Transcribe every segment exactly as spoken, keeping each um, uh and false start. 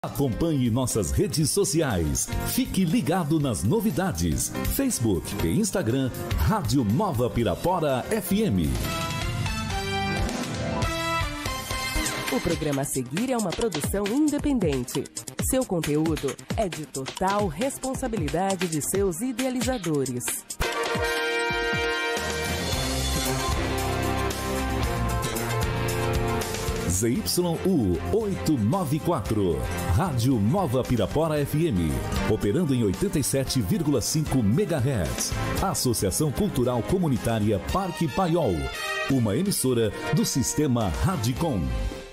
Acompanhe nossas redes sociais. Fique ligado nas novidades. Facebook e Instagram, Rádio Nova Pirapora F M. O programa a seguir é uma produção independente. Seu conteúdo é de total responsabilidade de seus idealizadores. Z Y U oitocentos e noventa e quatro, Rádio Nova Pirapora F M, operando em oitenta e sete vírgula cinco megahertz. Associação Cultural Comunitária Parque Paiol, uma emissora do Sistema Radicom.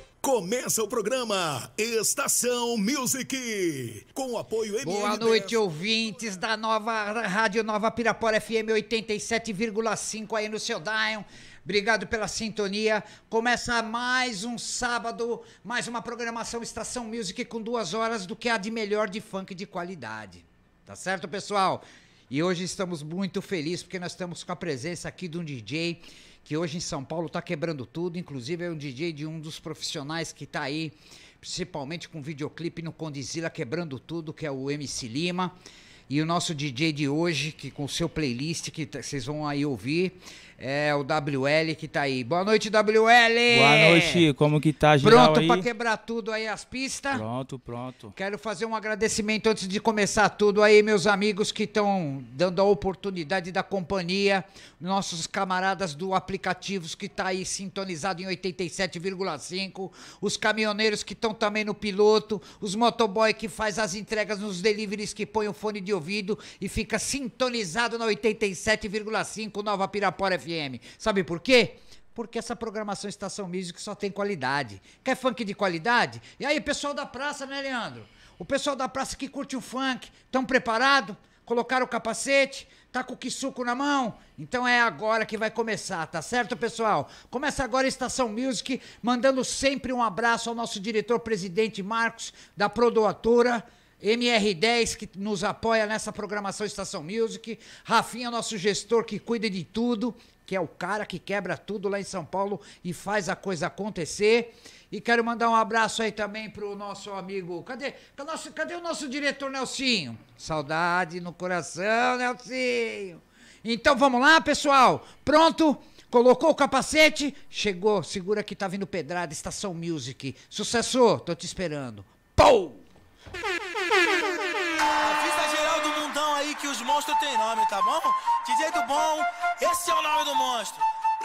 Começa o programa Estação Music, com o apoio M R dez. Boa noite, ouvintes da nova Rádio Nova Pirapora F M oitenta e sete vírgula cinco aí no seu Dion. Obrigado pela sintonia. Começa mais um sábado, mais uma programação Estação Music com duas horas do que há de melhor de funk de qualidade. Tá certo, pessoal? E hoje estamos muito felizes porque nós estamos com a presença aqui de um D J que hoje em São Paulo tá quebrando tudo. Inclusive é um D J de um dos profissionais que tá aí, principalmente com videoclipe no Condizila quebrando tudo, que é o M C Lima. E o nosso D J de hoje, que com o seu playlist, que vocês vão aí ouvir, é o W L, que tá aí. Boa noite, W L! Boa noite, como que tá, geral? Pronto aí? pra quebrar tudo aí as pistas? Pronto, pronto. Quero fazer um agradecimento antes de começar tudo aí, meus amigos que estão dando a oportunidade da companhia, nossos camaradas do aplicativos que tá aí sintonizado em oitenta e sete vírgula cinco, os caminhoneiros que estão também no piloto, os motoboy que faz as entregas nos deliveries, que põe o fone de ouvido e fica sintonizado na oitenta e sete vírgula cinco Nova Pirapora F M. Sabe por quê? Porque essa programação Estação Music só tem qualidade. Quer funk de qualidade? E aí, pessoal da praça, né, Leandro? O pessoal da praça que curte o funk, estão preparados? Colocaram o capacete? Tá com o quisuco na mão? Então é agora que vai começar, tá certo, pessoal? Começa agora a Estação Music, mandando sempre um abraço ao nosso diretor-presidente Marcos, da Prodoatora, M R dez, que nos apoia nessa programação Estação Music, Rafinha, nosso gestor que cuida de tudo, que é o cara que quebra tudo lá em São Paulo e faz a coisa acontecer. E quero mandar um abraço aí também pro nosso amigo, cadê, cadê, o, nosso, cadê o nosso diretor Nelsinho? Saudade no coração, Nelsinho. Então vamos lá, pessoal, pronto? Colocou o capacete? Chegou, segura que tá vindo pedrada, Estação Music. Sucesso, tô te esperando. Pou! Avisa geral do mundão aí que os monstros têm nome, tá bom? D J do bom, esse é o nome do monstro.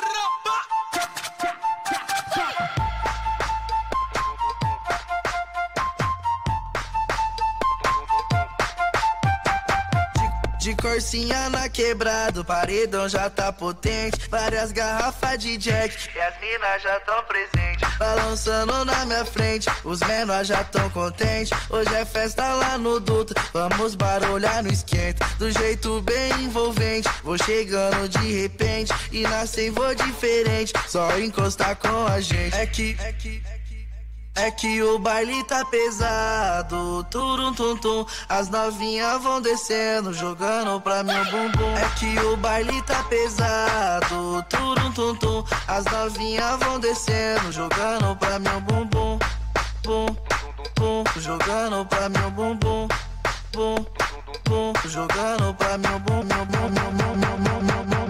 De corsinha na quebrada, o paredão já tá potente. Várias garrafas de Jack e as minas já tão presentes. Balançando na minha frente, os menores já tão contentes. Hoje é festa lá no Dutra, vamos barulhar no esquenta. Do jeito bem envolvente, vou chegando de repente. E nascem vou diferente, só encostar com a gente. É que... É que... É que o baile tá pesado, turum tum tum. As novinhas vão descendo, jogando pra meu bumbum. É que o baile tá pesado, turum tum tum. As novinhas vão descendo, jogando pra meu bumbum. Bum, bum, jogando pra meu bumbum. Bum, bum, jogando pra meu bumbum, meu bumbum, meu bumbum, meu bumbum, meu bumbum.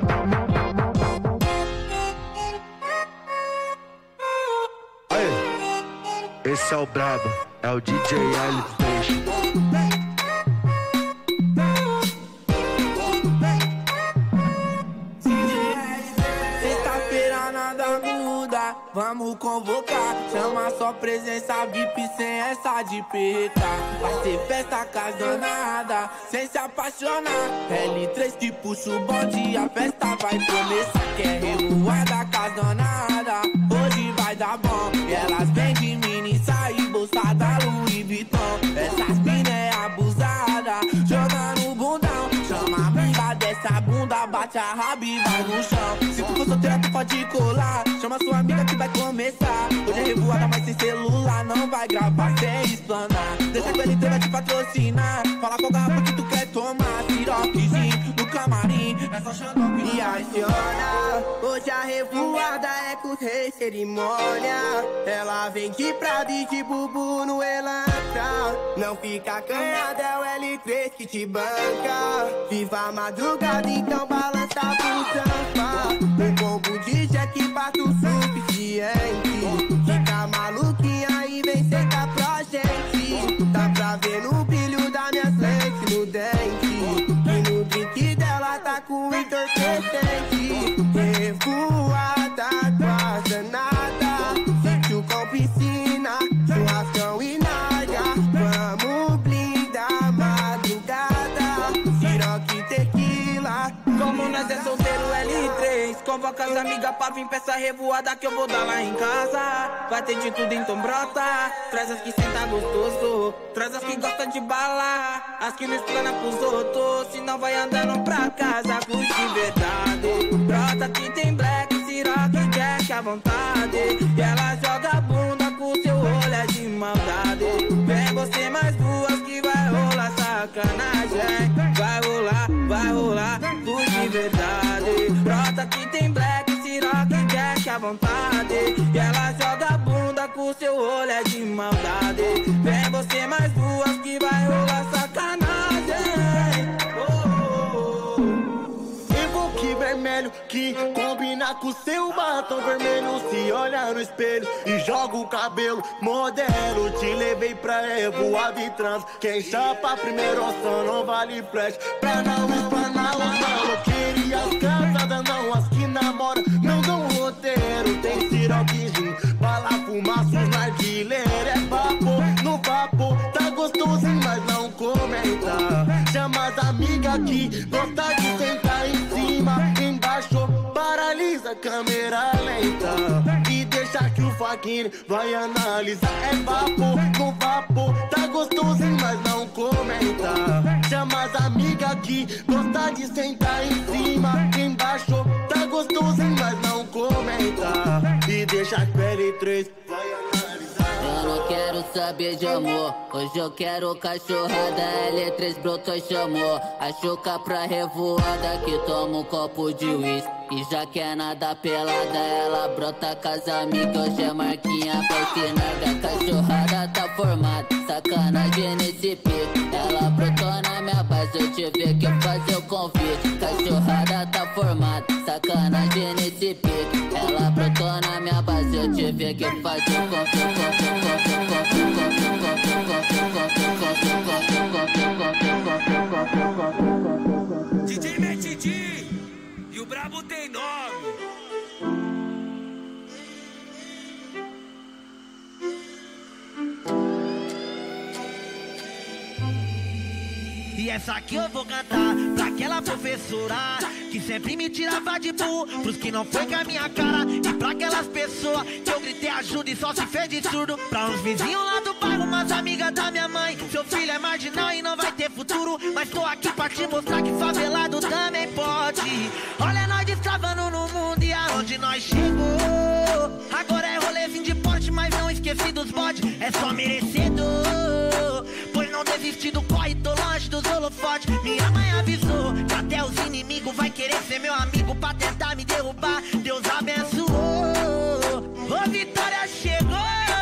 Esse é o brabo, é o D J L três. Sexta-feira nada muda, vamos convocar. Chama só presença V I P sem essa de perrecar. Vai ser festa casonada, sem se apaixonar. L três que puxa o bonde, a festa vai começar. Quer revoada casonada, hoje vai dar bom. E elas vêm de mini sair, bolsa da Louis Vuitton. Essas mina é abusada, jogando bundão. Chama a amiga dessa bunda, bate a raba e vai no chão. Se tu for solteira, tu pode colar. Chama sua amiga que vai começar. Hoje é revoada, mas sem celular. Não vai gravar sem explanar. Deixa que o L T vai te patrocinar. Fala qual garrafa que tu quer tomar. Siroquezinho no camarim. mim, é só Xandão que e aciona. Hoje a revoada é com rei cerimônia. Ela vem de Prado e de Bubu no Elantra. Não fica acanhada, é o L três que te banca. Viva a madrugada, então balança pro sampa. Um combo de jack bato suficiente. Fica maluquinha e vem sentar pra gente. Dá pra ver no brilho das minhas lentes no dente. E no drink dela tá com entorpecente. Revoada, quase nada. Sítio com piscina, churrascão e nada. Vamos blindar a madrugada. Siroque tequila. Como nós é solteiro L três, convoca as amigas pra vir pra essa revoada que eu vou dar lá em casa. Vai ter de tudo, então brota. Traz as que senta gostoso, traz as que gosta de bala, as que não explana pros outros, se não vai andando pra casa com de verdade. Brota que tem black, siroque, jack à vontade. E ela joga a bunda com seu olhar de maldade. Vem você mais duas que vai rolar sacanagem. Vai rolar, vai rolar, tudo de verdade. Brota que tem black, siroque, jack à vontade. E ela joga a bunda com seu olhar de maldade. Vem você mais duas que vai rolar sacanagem. Oh, oh, oh. Evoque vermelho que combina com seu batom vermelho. Se olha no espelho e joga o cabelo modelo. Te levei pra revoada e trans. Quem chapa primeiro só não vale flash. Pra não espanar o mal. Queria as casadas, não as que namoram. Não dão roteiro, tem siroquezinho. Bala, fumaça, narguileiro. É vapor, no vapor. Tá gostosinho, mas não comenta. Chama as amigas que gosta de sentar em cima. Embaixo, paralisa, câmera lenta. E deixa que o Faquini vai analisar. É vapor, no vapor. Tá gostosinho, mas não comenta. Chama as amigas que gosta de sentar em cima. Embaixo, tá gostosinho, mas não comenta. E deixa que o L três vai analisar. Eu não quero saber de amor, hoje eu quero cachorrada. L três brotou e chamou a Chuca pra revoada, que toma um copo de uísque e já quer nada pelada. Ela brota com as amigas, hoje é marquinha pra esquinarga. Cachorrada tá formada, sacanagem nesse pique. Ela brotou na minha base, eu tive que fazer o convite. Cachorrada tá formada, sacanagem nesse pique. Ela brotou na minha base, eu tive que fazer o convite. D J Metidi e o brabo tem nome. E essa aqui eu vou cantar pra aquela professora que sempre me tirava de burro, pros que não foi com a minha cara. E pra aquelas pessoas que eu gritei ajuda e só se fez de surdo. Pra uns vizinhos lá do bairro, umas amigas da minha mãe. Seu filho é marginal e não vai ter futuro, mas tô aqui pra te mostrar que favelado também pode. Olha nós destravando no mundo e aonde nós chegou. Agora é rolezinho de porte, mas não esqueci dos bodes. É só merecedor, pois não desisti do corre, tô longe dos holofotes. Minha mãe avisou que até os inimigos vai querer ser meu amigo pra tentar me derrubar. Deus abençoou, ô vitória chegou.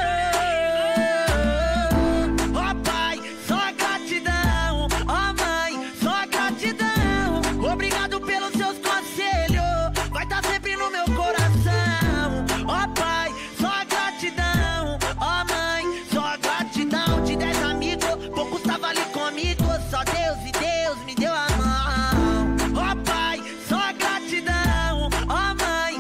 Ó pai, só gratidão. Ó mãe, só gratidão. Obrigado pelos seus conselhos, vai tá sempre no meu coração. Ó pai, só gratidão. Ó mãe, só gratidão. De dez amigos, poucos tava ali comigo. Só Deus e Deus me deu a mão. Ó pai, só gratidão. Ó mãe,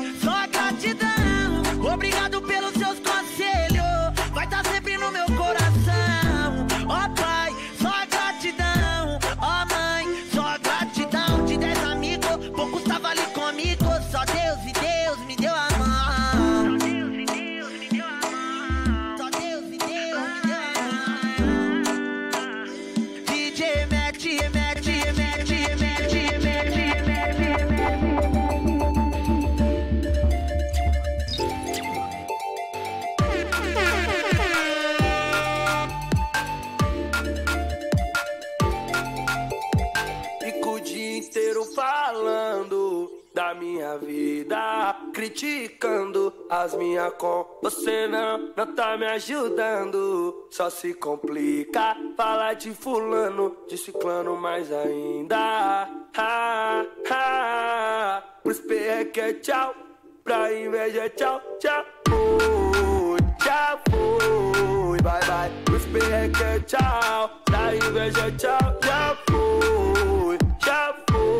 falando da minha vida, criticando as minhas com. Você não, não tá me ajudando, só se complica. Fala de fulano, de ciclano mais ainda. Ha, ha. Pros P é que é tchau, pra inveja é tchau, tchau. Fui, já fui, bye bye. Pros P é que é tchau, pra inveja é tchau, já fui, já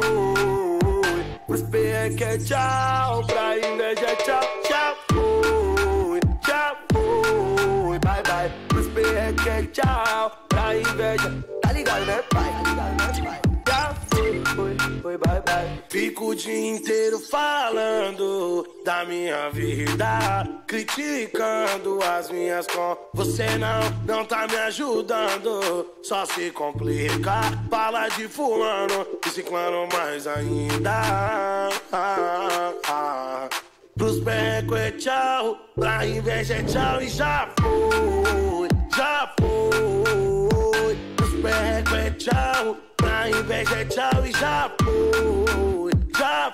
fui. Pros P é que é tchau, pra inveja é tchau, já fui, já fui, bye bye. Pros P é que é tchau, pra inveja, tá ligado né pai? Tá ligado né pai? Já fui, foi, foi, bye bye. Fico o dia inteiro falando da minha vida, criticando as minhas com. Você não, não tá me ajudando, só se complica. Fala de fulano, de ciclano mais ainda. Ah, ah. Pros becos é tchau, pra inveja é tchau e já foi, já foi. Pros becos é tchau, pra inveja é tchau e já foi, já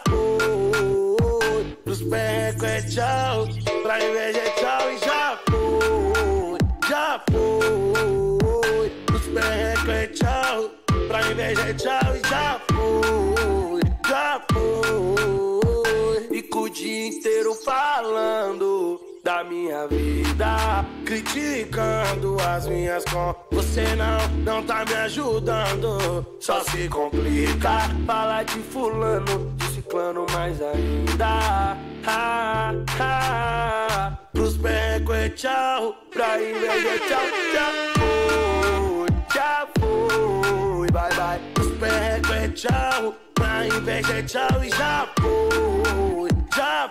foi. Pros becos é tchau, pra inveja é tchau e já foi, já foi. Pros becos é tchau, pra inveja é tchau e já foi, já foi. Fico o dia inteiro falando da minha vida, criticando as minhas com. Você não, não tá me ajudando, só se complica. Fala de fulano, de ciclano mais ainda. Ha, ha. Pros becos é tchau, pra inveja é tchau, já foi, já foi, bye bye. Pros becos é tchau, pra inveja é tchau e já foi, já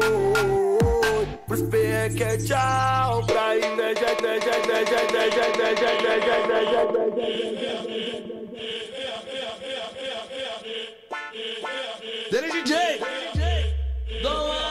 foi. Pros P é que é tchau, pra inveja, inveja, inveja, inveja, inveja, inveja, inveja, inveja. Dele D J, Dom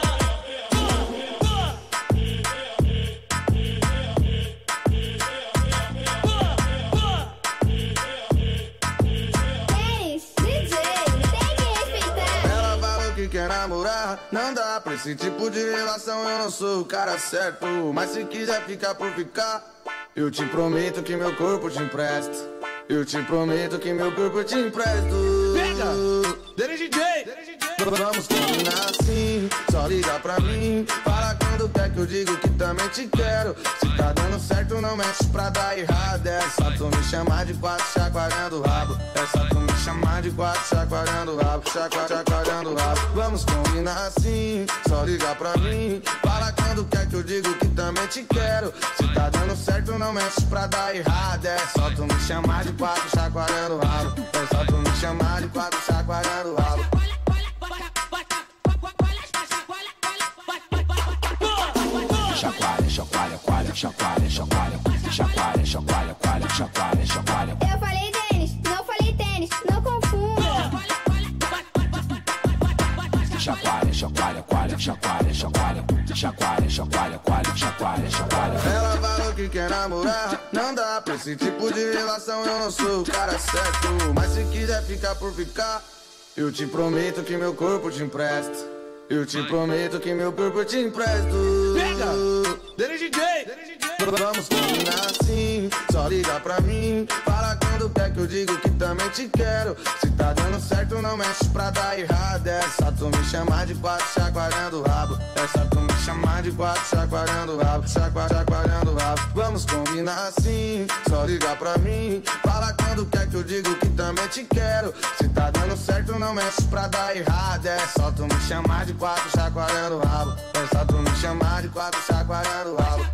quer namorar, não dá pra esse tipo de relação. Eu não sou o cara certo, mas se quiser ficar por ficar, eu te prometo que meu corpo te empresto. Eu te prometo que meu corpo te empresto. Pega! Dele D J! Vamos combinar assim, só liga pra mim. Fala quando quer que eu digo que também te quero. Se tá dando certo não mexe pra dar errado. É só tu me chamar de quatro chacoalhando o rabo. É só tu me chamar de quatro chacoalhando o rabo. Chacoalhando, chacoalhando o rabo. Vamos combinar assim, só liga pra mim. Fala quando quer que eu digo que também te quero. Se tá dando certo não mexe pra dar errado. É só tu me chamar de quatro chacoalhando o rabo. É só tu me chamar de quatro chacoalhando o rabo. Chacoalha, chacoalha, coalha, chacoalha, chacoalha, chacoalha, chacoalha, coalha, chacoalha, chacoalha. Eu falei tênis, não falei tênis, não confunda. Chacoalha, chacoalha, coalha, chacoalha, chacoalha, chacoalha, chacoalha, coalha, chacoalha, chacoalha. Ela falou que quer namorar, não dá pra esse tipo de relação. Eu não sou o cara certo, mas se quiser ficar por ficar, eu te prometo que meu corpo te empresto. Eu te prometo que meu corpo te empresto. Pega! Dele D J! Vamos combinar assim, só liga pra mim. Fala quando quer que eu digo que também te quero. Se tá dando certo não mexe pra dar errado. É só tu me chamar de quatro chacoalhando o rabo. É só tu me chamar de quatro chacoalhando o rabo. Chacoalhando, chacoalhando o rabo. Vamos combinar assim, só liga pra mim. Fala quando quer que eu digo que também te quero. Se tá dando certo não mexe pra dar errado. É só tu me chamar de quatro chacoalhando o rabo. É só tu me chamar de quatro chacoalhando o rabo.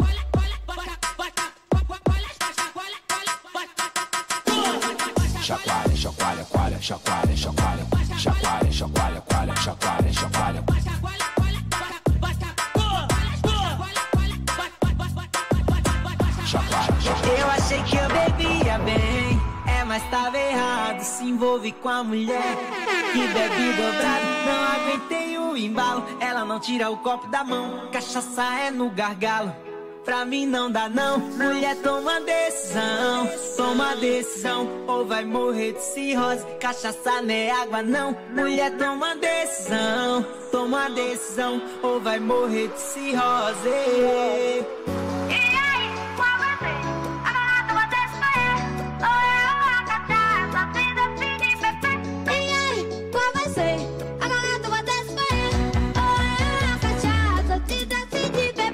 Chacoalha, chacoalha, coalha, chacoalha, chacoalha, chacoalha, chacoalha, coalha, chacoalha, chacoalha. Eu achei que eu bebia bem, é, mas tava errado. Se envolve com a mulher que bebe dobrado. Não aguentei o embalo, ela não tira o copo da mão. Cachaça é no gargalo, Pra mim não dá não, mulher toma decisão, toma decisão, ou vai morrer de cirrose, cachaça não é água não, mulher toma decisão, toma decisão, ou vai morrer de cirrose. E aí, qual vai ser? Agora tu vai descer, ou eu a cachaça, vida, vida e bebê. E aí, qual vai ser? Agora tu vai descer, ou eu a cachaça, vida, vida e bebê.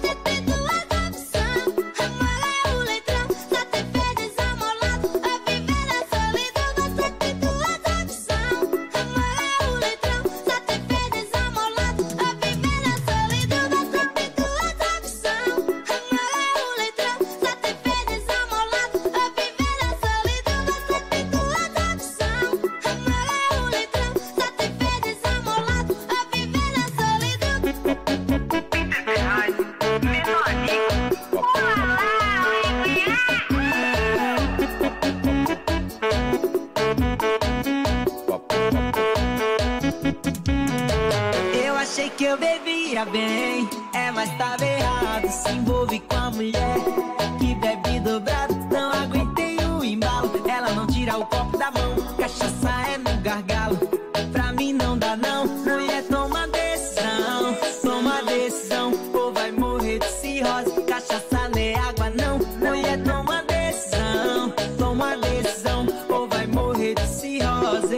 Que eu bebia bem, é, mas tava errado. Se envolve com a mulher que bebe dobrado. Não aguentei o embalo, ela não tira o copo da mão. Cachaça é no gargalo, pra mim não dá não. Mulher toma decisão, toma decisão, ou vai morrer de cirrose. Cachaça não é água não. Mulher toma decisão, toma decisão, ou vai morrer de cirrose.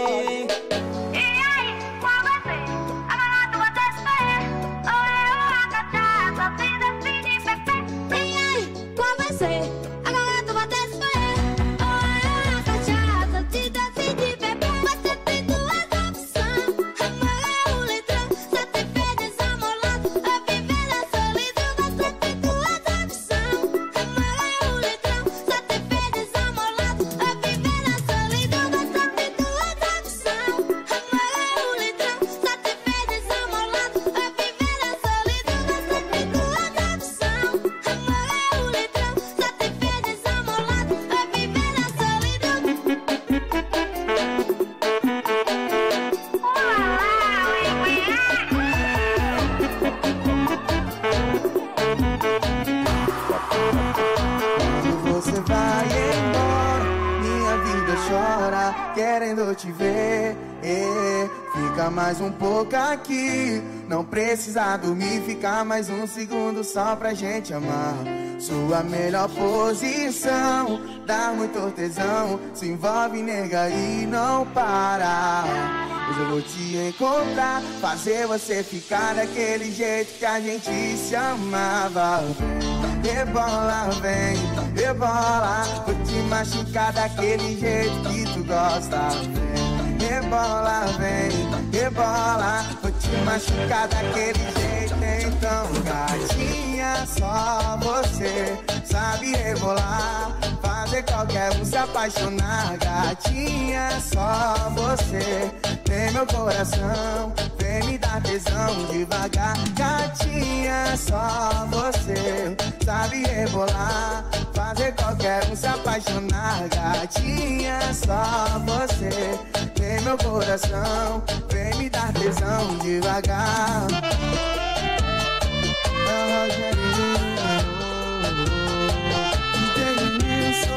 Querendo te ver, eh, fica mais um pouco aqui. Não precisa dormir, fica mais um segundo só pra gente amar. Sua melhor posição, dá muito tesão. Se envolve, nega, e não para. Hoje eu vou te encontrar, fazer você ficar daquele jeito que a gente se amava. Rebola, vem, rebola, vou te machucar daquele jeito que tu gosta. Vem, rebola, vem, rebola, vou te machucar daquele jeito. Então, gatinha, só você sabe rebolar, fazer qualquer um se apaixonar. Gatinha, só você tem meu coração, vem me dar tesão devagar. Gatinha, só você sabe rebolar, fazer qualquer um se apaixonar. Gatinha, só você tem meu coração, vem me dar tesão devagar. Oh, Rogerinho, entende isso?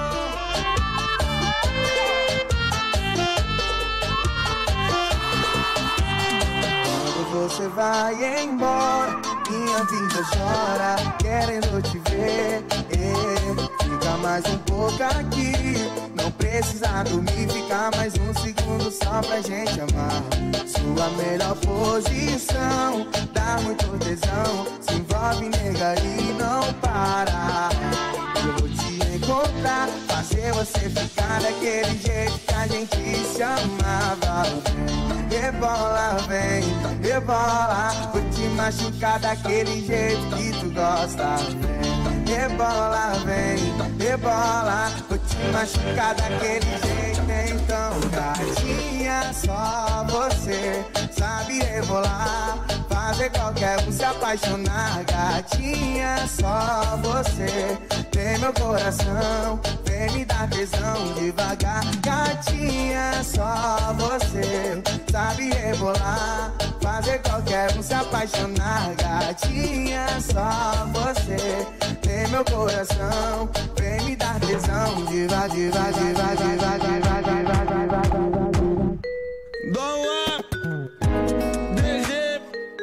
Quando você vai embora, minha vida chora, querendo te ver, eh, fica mais um pouco aqui. Não precisa dormir, fica mais um segundo só pra gente amar. Sua melhor posição, dá muito tesão. Se envolve, nega, e não para. Eu vou te encontrar, fazer você ficar daquele jeito que a gente se amava. Rebola, vem, rebola, vou te machucar daquele jeito que tu gosta. Vem, rebola, vem, rebola, vou te machucar daquele jeito. Então, gatinha, só você sabe rebolar, fazer qualquer um se apaixonar. Gatinha, só você tem meu coração, vem me dar tesão devagar. Gatinha, só você sabe rebolar, fazer qualquer um se apaixonar. Gatinha, só você tem meu coração. Vem me dar tesão. Diva, diva, diva, diva, diva, diva, diva, diva. Doa, D G,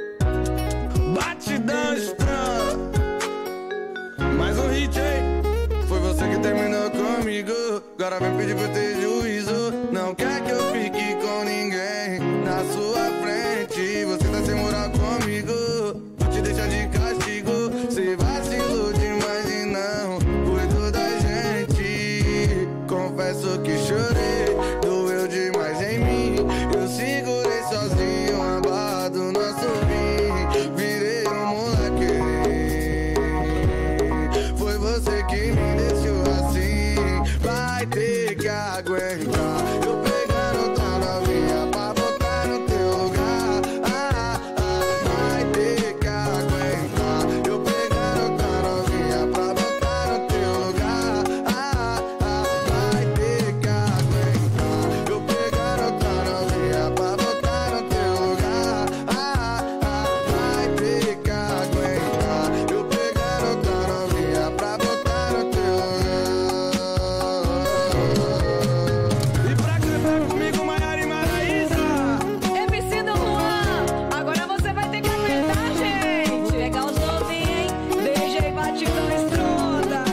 batidão estranha. Mais um hit, hein? Foi você que terminou comigo. Agora vem pedir pra eu ter juízo. Não quer que eu fique com ninguém na sua frente. Você tá sem moral comigo. Vou te deixar de castigo. Cê vacilou demais e não cuidou da gente. Confesso que chorei, doeu demais em mim. Eu segurei sozinho a barra do nosso fim. Virei um moleque. Foi você que me deixou assim. Vai ter que aguentar. Eu pegando tua novinha pra botar no teu lugar. Ah, ah, vai ter que aguentar. Eu pegando tua novinha pra botar no teu lugar. Ah, ah, vai ter que aguentar. Eu pegando tua novinha pra botar no teu lugar. Ah, ah, vai ter que aguentar. Eu pegando tua novinha pra botar no teu lugar. E pra cantar comigo, Maiara e Maraísa. M C Dom Juan, agora você vai ter que aguentar, gente. Pegar os novinhos, D J batidão estronda.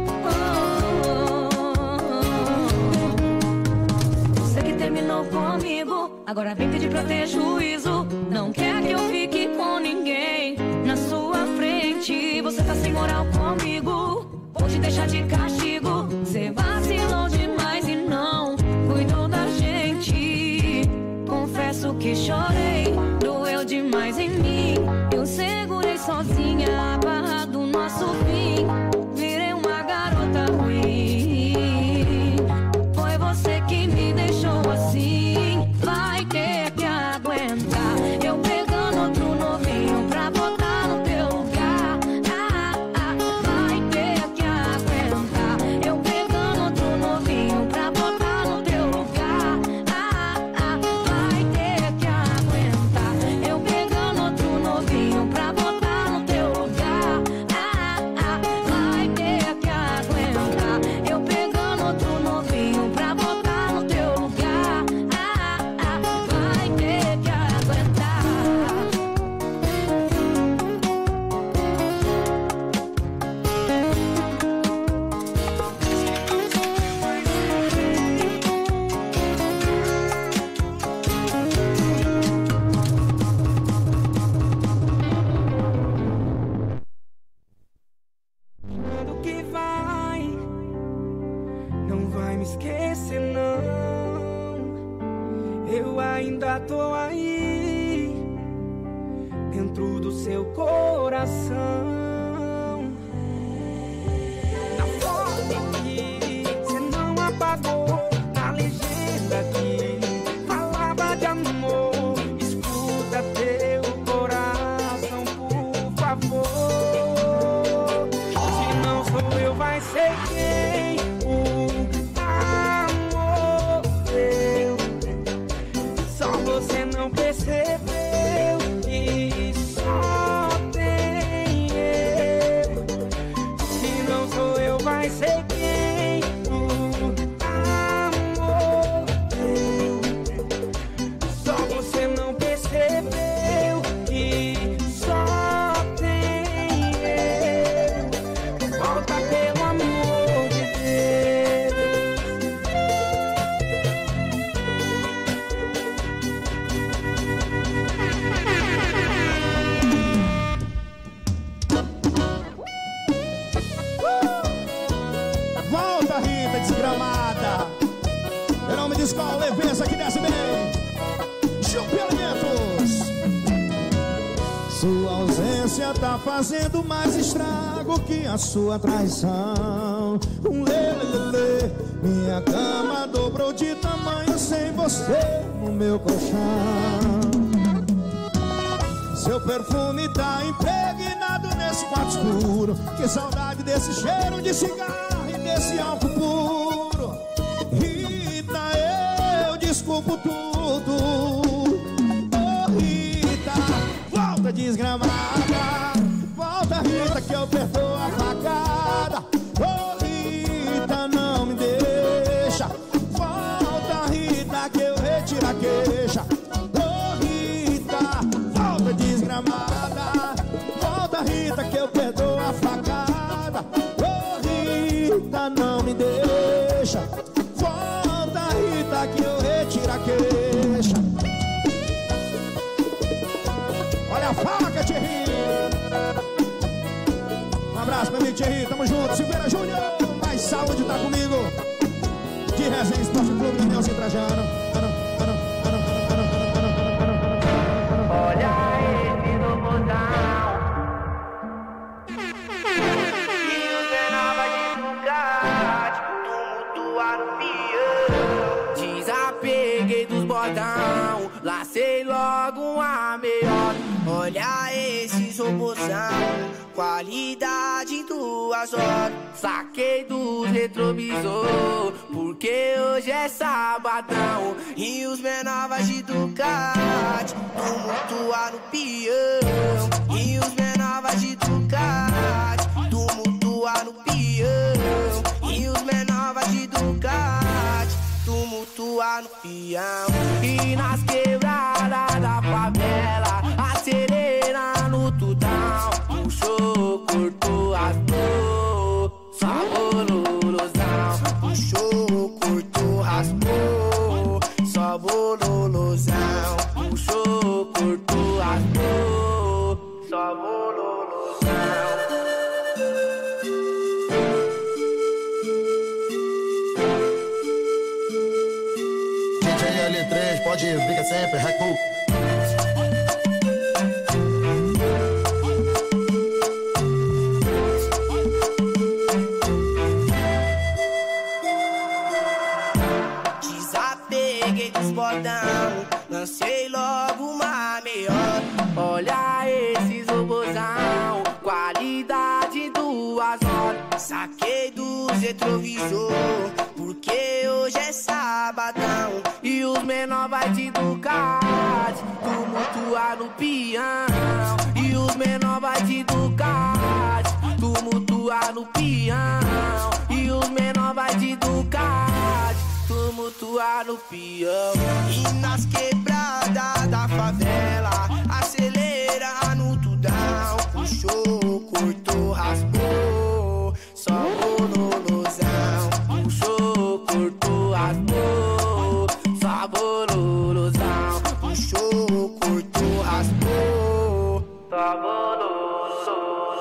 Você que terminou comigo, agora vem pedir pra ter juízo. Não quer que eu fique com ninguém na sua frente. Você tá sem moral comigo, vou te deixar de castigo. Você vacilou demais e não cuidou da gente. Confesso que chorei, doeu demais em mim. Eu segurei sozinha a barra do nosso fim. Virei uma garota ruim. Foi você que me deixou assim. Vai ter que aguentar. Eu pegando outro novinho pra botar no teu lugar. Ah, ah, vai ter que aguentar. Eu pegando outro novinho pra botar no teu lugar. Ah, ah, vai ter que aguentar. Eu pegando outro novinho pra botar no teu lugar. Ah, ah, vai ter que aguentar. Eu pegando outro novinho pra botar no teu lugar. Ah, ah, vai ter que aguentar. Do que vai, não vai me esquecer não. Eu ainda tô aí, dentro do seu coração. Na foto que cê não apagou, na legenda que falava de amor. Escuta teu coração, por favor. Se não sou eu, vai ser quem? O amor teu. Só você não percebeu que só tem eu. Se não sou eu, vai ser quem? O amor teu. Só você não percebeu que só tem eu. Volta pelo amor de Deus. Volta, Rita desgramada. Em nome de Escola Leveza que desce bem. Chupa Alimentos. Sua ausência tá fazendo mais estrago que a sua traição. Um lelelele. Minha cama dobrou de tamanho sem você no meu colchão. Seu perfume tá impregnado nesse quarto escuro. Que saudade desse cheiro de cigarro e desse álcool puro. Rita, eu desculpo tudo. Oh, Rita, desgramada. Volta, Rita, que eu perdoo a facada. Ô, Rita, não me deixa. Volta, Rita, que eu retiro a queixa. Ô, Rita, volta, desgramada. Volta, Rita, que eu perdoo a facada. Ô, Rita, não me deixa. Volta, Rita, que eu retiro a queixa. Olha a faca, Thierry. Um abraço, meu amigo Thierry, tamo junto. Silveira Júnior, mais saúde, tá comigo. De Resenha Esporte Clube, Danielzinho Trajano. Olha esse robôzão. E o Zena vai divulgar, tumultuar no peão. Desapeguei dos bordão, lacei logo uma meiota. Olha esses robôzão, qualidade em duas horas. Saquei do retrovisor, porque hoje é sabadão. E os menores de Ducati tumultuar no peão. E os menores de Ducati tumultuar no peão. E os menores de Ducati tumultuar no peão. E nas quebradas da favela, acelerando tudão. Puxou, cortou, raspou, sabololosão. Puxou, cortou, raspou, só bololosão. Puxou, cortou, raspou, só bololosão. D J L três, pode ir, briga sempre, Red Bull. Desapeguei dos bordão, lancei logo uma meiota. Olha esses robôzão, qualidade em duas horas. Saquei dos retrovisor, porque hoje é sabadão. E os menor vai de Ducati tumultuar no peão. E os menor vai de Ducati tumultuar no peão. E os menor vai de Ducati tumultuar no peão. E nas quebradas da favela, acelera no tudão. Puxou, cortou, raspou, só bololosão. Puxou, cortou, raspou, só bololosão. Puxou, cortou, raspou, só bololosão.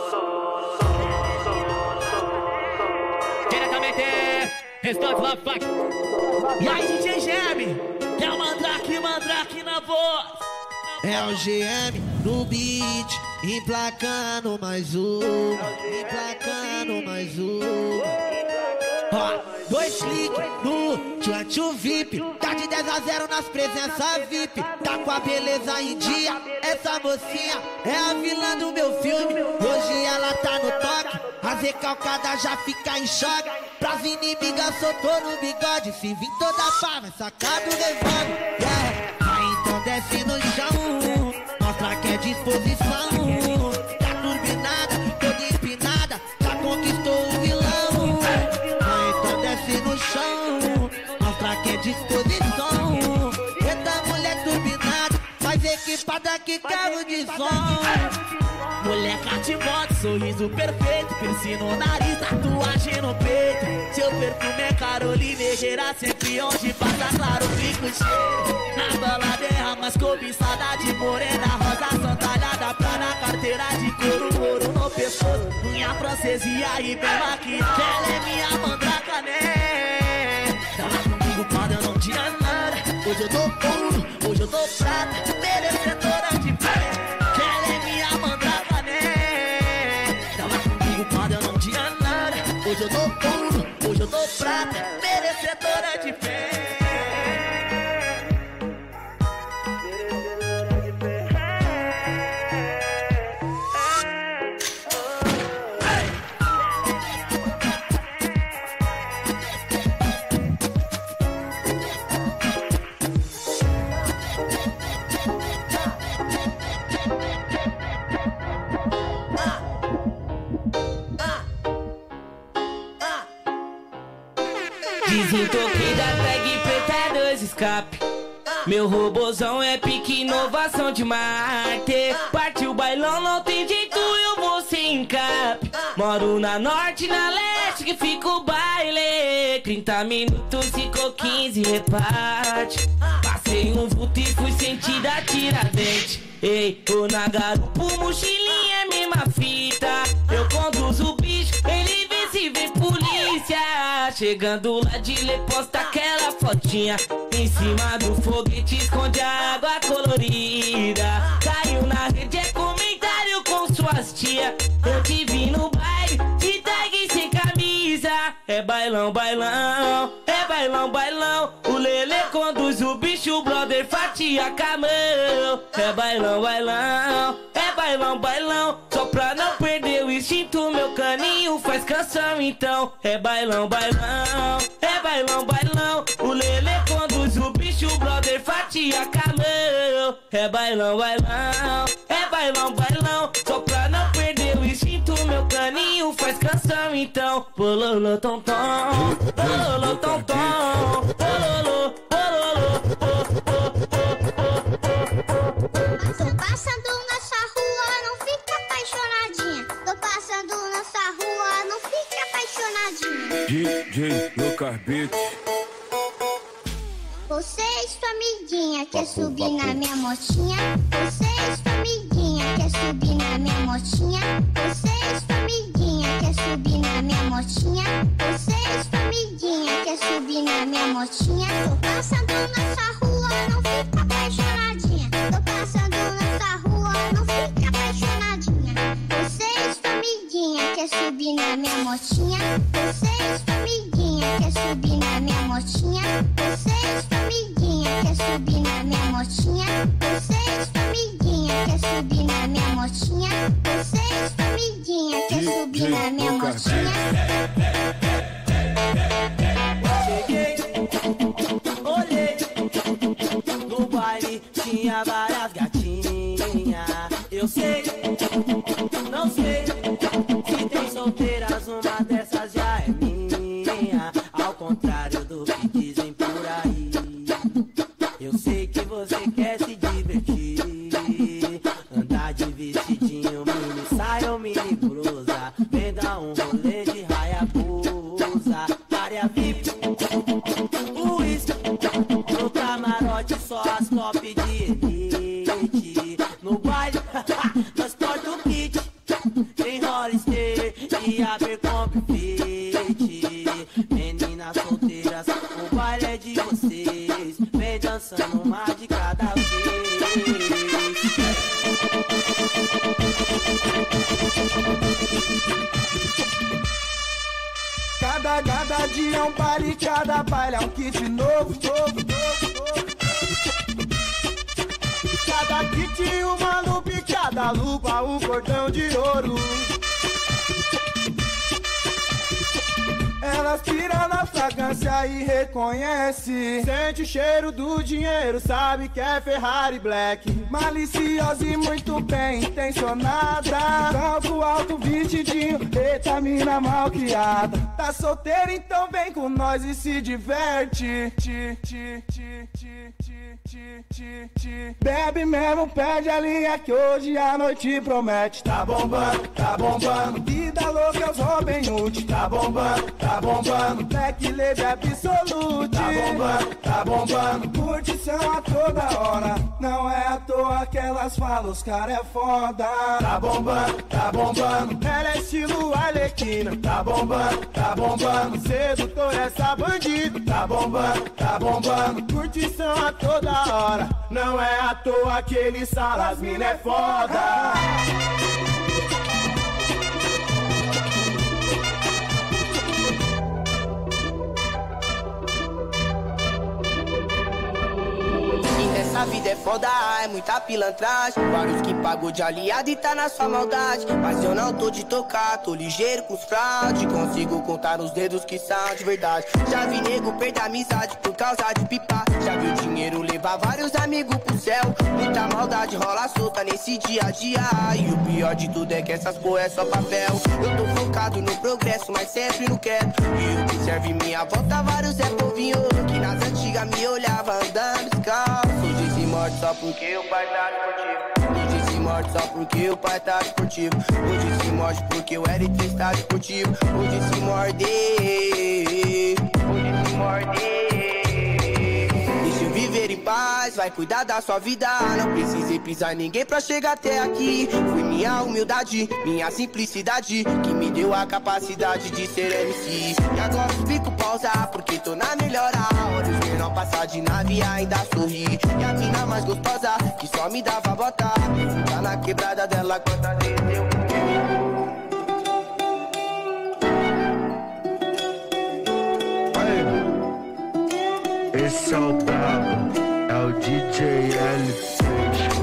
Diretamente, Restante Love Pack. E aí, D J G M, é o Mandrake, Mandrake na voz. É o G M no beat, emplacando mais um, emplacando mais um. Ó, dois cliques no Tchantchu V I P. Tá de dez a zero nas presenças V I P. Tá com a beleza em dia. Essa mocinha é a vilã do meu filme. Hoje ela tá no toque, as recalcadas já fica em choque. Pras inimigas soltou no bigode. Se vir toda pá, vai sacar do revólver. Yeah. Aí então desce no chão, mostra que é disposição. Tá turbinada, toda empinada, já conquistou o vilão. Aí então desce no chão, mostra que é disposição. Eita mulher turbinada, mais equipada que carro de som. Mulher cativote, sorriso perfeito, piercing no nariz, tatuagem no peito. Seu perfume é Caroline Herrera, sempre onde passa claro fica o cheiro. Na balada é mais cobiçada de morena, rosa sandália pra na carteira de couro, ouro no pescoço, unha francesa e aí bem maquiada. Ela é minha mandraca, né? Tava comigo quando eu não tinha nada. Hoje eu tô ouro, hoje eu tô prata, merecedora de pé. Hoje eu tô ouro, hoje eu tô prata, merecedora de fé. escape. Meu robozão é pique inovação de Marte. Partiu o bailão, não tem jeito, eu vou sem encape. Moro na norte, na leste, que fica o baile. Trinta minutos, ficou quinze, reparte. Passei um vulto e fui sentir a Tiradentes. Ei, tô na garupa, mochilinha é mesma fita. Eu conduzo o bicho, ele vê se vem polícia. Chegando lá de lê, posta aquela fotinha. Em cima do foguete esconde a água colorida. Caiu na rede, é comentário com suas tia. Eu te vi no baile, de tag sem camisa. É bailão, bailão, é bailão, bailão. O Lelê conduz o bicho, o brother fatia camão. É bailão, bailão, é bailão, bailão. Só pra não perder o instinto, meu caninho faz canção então. É bailão, bailão, é bailão, bailão. O Lelê conduz o bicho, o brother fatia camão. É bailão, bailão, é bailão, bailão. Só pra não perder o instinto, meu caninho faz canção então. Bololô, tom, tom, bololô, tom, tom, bololô, bololô, Tô passando nessa rua, não fica apaixonadinha. Tô passando nessa rua, não fica apaixonadinha. D J Lucas Beats. Você e sua amiguinha quer subir na minha motinha? Você e sua amiguinha quer subir na minha motinha? Você e sua amiguinha quer subir na minha motinha? Você e sua amiguinha quer subir na minha motinha? Tô passando nessa rua, não fica apaixonadinha. Tô passando nessa rua, não fica apaixonadinha. Você e sua amiguinha quer subir na minha motinha? Você e sua amiguinha quer subir na minha motinha? Você e sua amiguinha quer subir na minha motinha? Você e sua amiguinha quer subir na minha motinha? Você e sua amiguinha quer subir na minha motinha? Cheguei, olhei, no baile tinha várias gatinhas. Eu sei, não sei, se tem solteiras, uma dessas já é minha. Ao contrário do que dizem por aí, eu sei que você quer se divertir. Andar de vestidinho, mini saia ou mini blusa. Vem dar um rolê de Hayabusa. Área V I P, uísque, no camarote só as top de elite. No baile, nós porta o kit. Tem Hollister e Abercrombie Fit. Meninas solteiras, o baile é de vocês. Vem dançando uma de cada vez. Cada, cada dia é um baile, cada baile é um kit novo, novo, novo, novo. Cada kit uma lupa e cada lupa um cordão de ouro. Elas piram na fragrância e reconhece. Sente o cheiro do dinheiro, sabe que é Ferrari Black. Maliciosa e muito bem intencionada. Salto alto, vestidinho, eita mina mal criada. Tá solteira, então vem com nós e se diverte. Ti, ti, ti, ti, ti, ti, ti, ti. Bebe mesmo, perde a linha que hoje a noite promete. Tá bombando, tá bombando. Vida louca, os Robin Hood. Tá bombando, tá bombando. Black Lady Absolute. Tá bombando, tá bombando. Curtição a toda hora. Não é à toa que elas falam, os cara é foda. Tá bombando, tá bombando. Ela é estilo Arlequina. Tá bombando, tá bombando. Sedutor essa bandido. Tá bombando, tá bombando. Curtição a toda hora. Não é à toa que eles falam, as mina é foda. essa vida é foda, é muita pilantragem. Vários que pagou de aliado e tá na sua maldade. Mas eu não tô de tocar, tô ligeiro com os fraude. Consigo contar os dedos que são de verdade. Já vi nego perder amizade por causa de pipa. Já vi o dinheiro levar vários amigos pro céu. Muita maldade rola solta nesse dia a dia. E o pior de tudo é que essas porra é só papel. Eu tô focado no progresso, mas sempre no quieto. E o que serve minha volta, vários é povinho que nas antigas me olhava andando descalço. Hoje se morde só porque o pai tá esportivo. Hoje se morde só porque o pai tá esportivo. Hoje se morde porque o L três tá esportivo. Hoje se morde. Hoje se morde. Deixa eu viver em paz, vai cuidar da sua vida. Não precisei pisar em ninguém pra chegar até aqui. Foi minha humildade, minha simplicidade que me deu a capacidade de ser M C. E agora os bico pausar porque tô na melhor hora. Os menor passar de nave e ainda sorri. E a mina mais gostosa que só me dava bota. Tá na quebrada dela quantas vezes eu esse é o brabo, é o D J L três.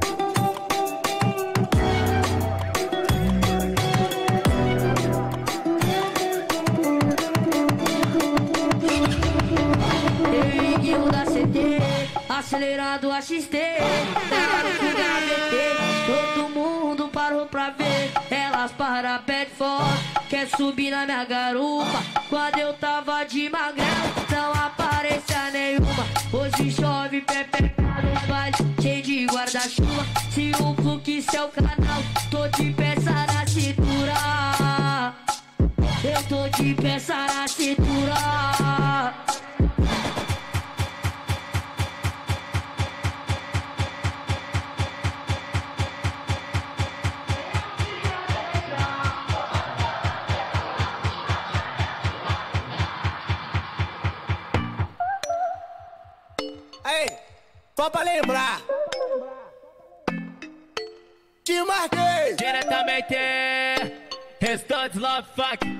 Eriguinho da C T, acelerado a X T, pegaram fuga na B T, todo mundo parou pra ver. Elas para pé de fora, quer subir na minha garupa. Quando eu tava de magrão, não aparecia nenhuma. Hoje chove, pepeca no baile, cheio de guarda-chuva. Se o fluxo é o canal, tô de peça na cintura. Eu tô de peça na cintura. Aí, só pra lembrar. Te marquei. Diretamente, Restantes Love Fuck.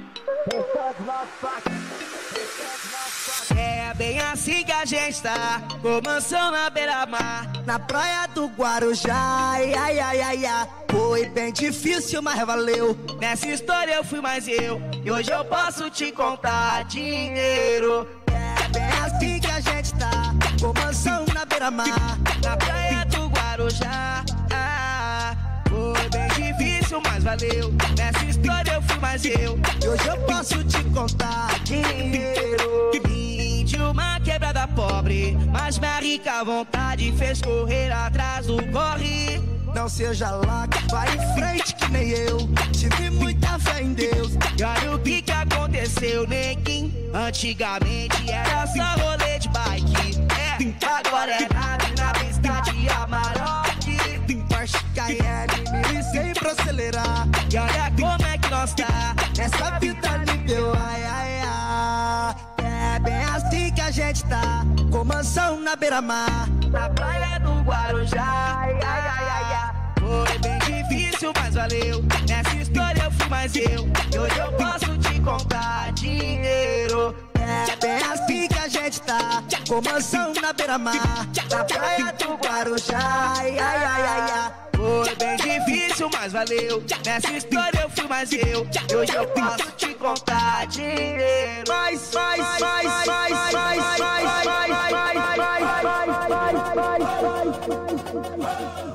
É bem assim que a gente tá, com mansão na beira-mar, na praia do Guarujá, ai, ai, ai, ai, ai. Foi bem difícil, mas valeu. Nessa história eu fui mais eu, e hoje eu posso te contar dinheiro. É bem assim que a gente tá, com mansão na beira-mar, na praia do Guarujá. Ah, foi bem difícil, mas valeu. Nessa história eu fui mais eu, e hoje eu posso te contar dinheiro. Vim de uma quebrada pobre, mas minha rica vontade fez correr atrás do corre. Não seja lá que vai em frente que nem eu, tive muita fé em Deus. E olha o que que aconteceu, neguinho. Antigamente era só rolê de bike, é, agora é nave na pista de Amarok. Porsche Cayenne, mil e cem pra acelerar. E olha como é que nós tá, nessa vida nível, ai, ai, ai. É bem assim que a gente tá, com mansão na beira-mar, na praia do Guarujá, ai, ai, ai, ai, ai. Foi bem difícil, mas valeu. Nessa história eu fui mais eu, e hoje eu posso te contar dinheiro. É bem assim que a gente tá, com mansão na beira-mar, na praia do Guarujá, ai, ai, ai, ai, ai. Foi bem difícil, mas valeu. Nessa história eu fui mais eu, e hoje eu posso te contar dinheiro. Mais, mais, mais, mais, mais, mais, mais, mais, mais, mais, mais, mais.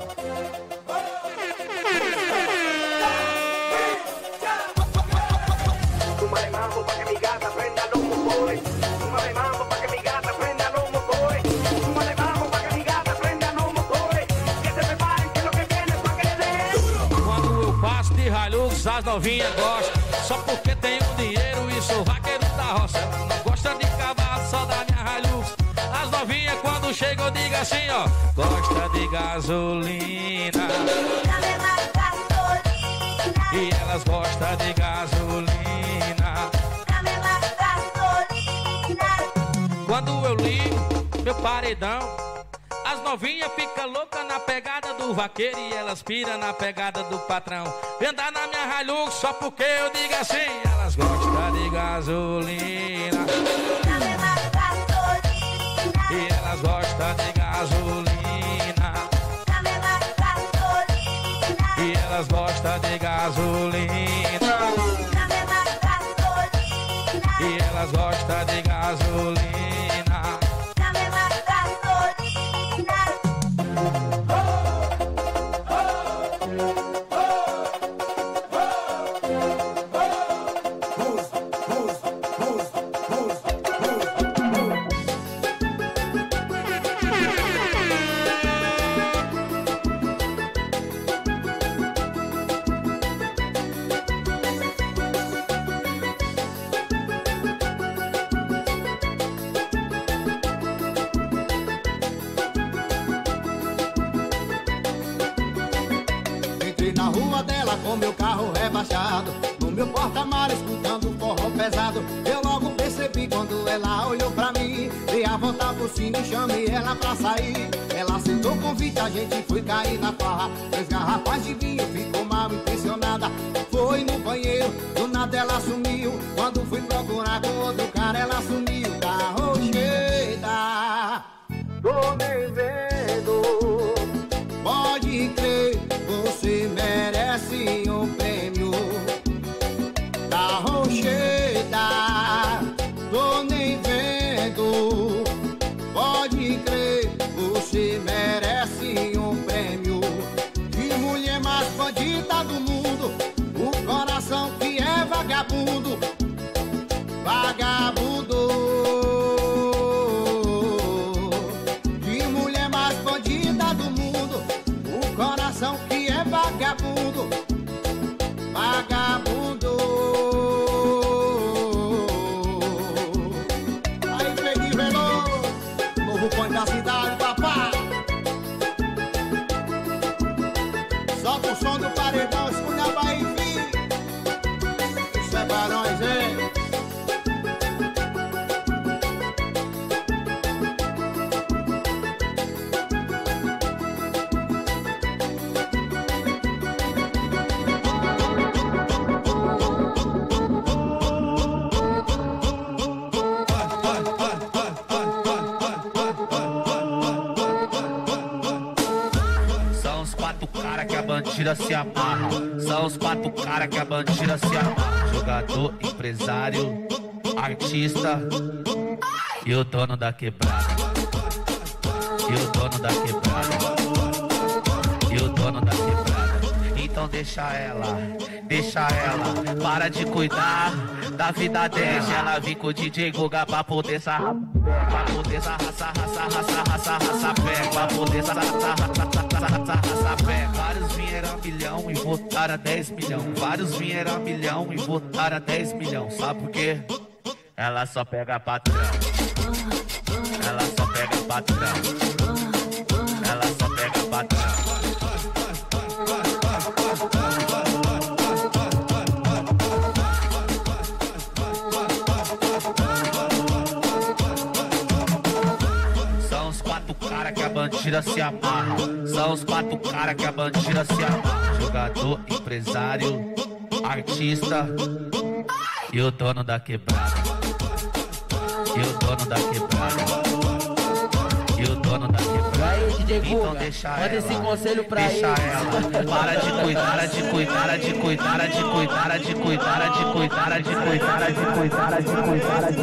As novinhas gostam, só porque tenho dinheiro e sou vaqueiro da roça. Não gosta de cavalo, só da minha Hilux. As novinhas quando chegam eu digo assim, ó, gosta de gasolina. E elas gostam de gasolina. Quando eu ligo meu paredão, as novinhas ficam loucas na pegada do vaqueiro e elas piram na pegada do patrão. Vem andar na minha Hilux só porque eu digo assim, elas gostam de gasolina. E elas gostam de gasolina. elas gostam de gasolina. E elas gostam de gasolina. Dame mais gasolina. Entrei na rua dela com meu carro rebaixado, no meu porta-malas escutando forró pesado. Eu logo percebi quando ela olhou pra mim, dei a volta por cima e chamei ela pra sair. Ela aceitou o convite, a gente foi cair na farra. Três garrafas de vinho, ficou mal impressionada. Foi no banheiro, do nada ela sumiu. Quando fui procurar com outro cara, ela sumiu. Da rocheira, tô me vendo. Pode crer, você merece um prêmio. Da rocheira, tô nem vendo. Pode crer, você merece um prêmio. Que mulher mais bandida do mundo, o coração que é vagabundo. Vagabundo. Que mulher mais bandida do mundo, o coração que é vagabundo. Vagabundo. Aí, Pedro Veloso, novo ponto da cidade, papá. Solta o som do paredão, escuta a Bahia, filho. Isso é Barões, hein? São os quatro cara que a bandida se amarra. São os quatro cara que a bandida se amarra. Jogador, empresário, artista e o dono da quebrada. E o dono da quebrada. E o dono da quebrada. Então deixa ela, deixa ela, para de cuidar da vida dela. Ela vem com o D J Guga pra poder sarrar, pra poder sarrar, sarrar, sarrar, sarrar, sarrar, pé, pra poder sarrar, sarrar, sarrar, sarrar, pé. Vários vieram a milhão e votaram a dez milhão. Vários vieram a milhão e votaram a dez milhão. Sabe por quê? Ela só pega patrão. Ela só pega patrão. Ela só pega patrão. São os quatro cara que a bandida se amarra. São os quatro cara que a bandida se amarra. Jogador, empresário, artista e o dono da quebrada. E o dono da quebrada. E o dono da quebrada. Então deixa ela, manda esse conselho pra deixa ele. ela. Para de cuidar, para de cuidar, para de cuidar, para de cuidar, para de cuidar, para de cuidar, para de cuidar, para de cuidar, para de cuidar, para de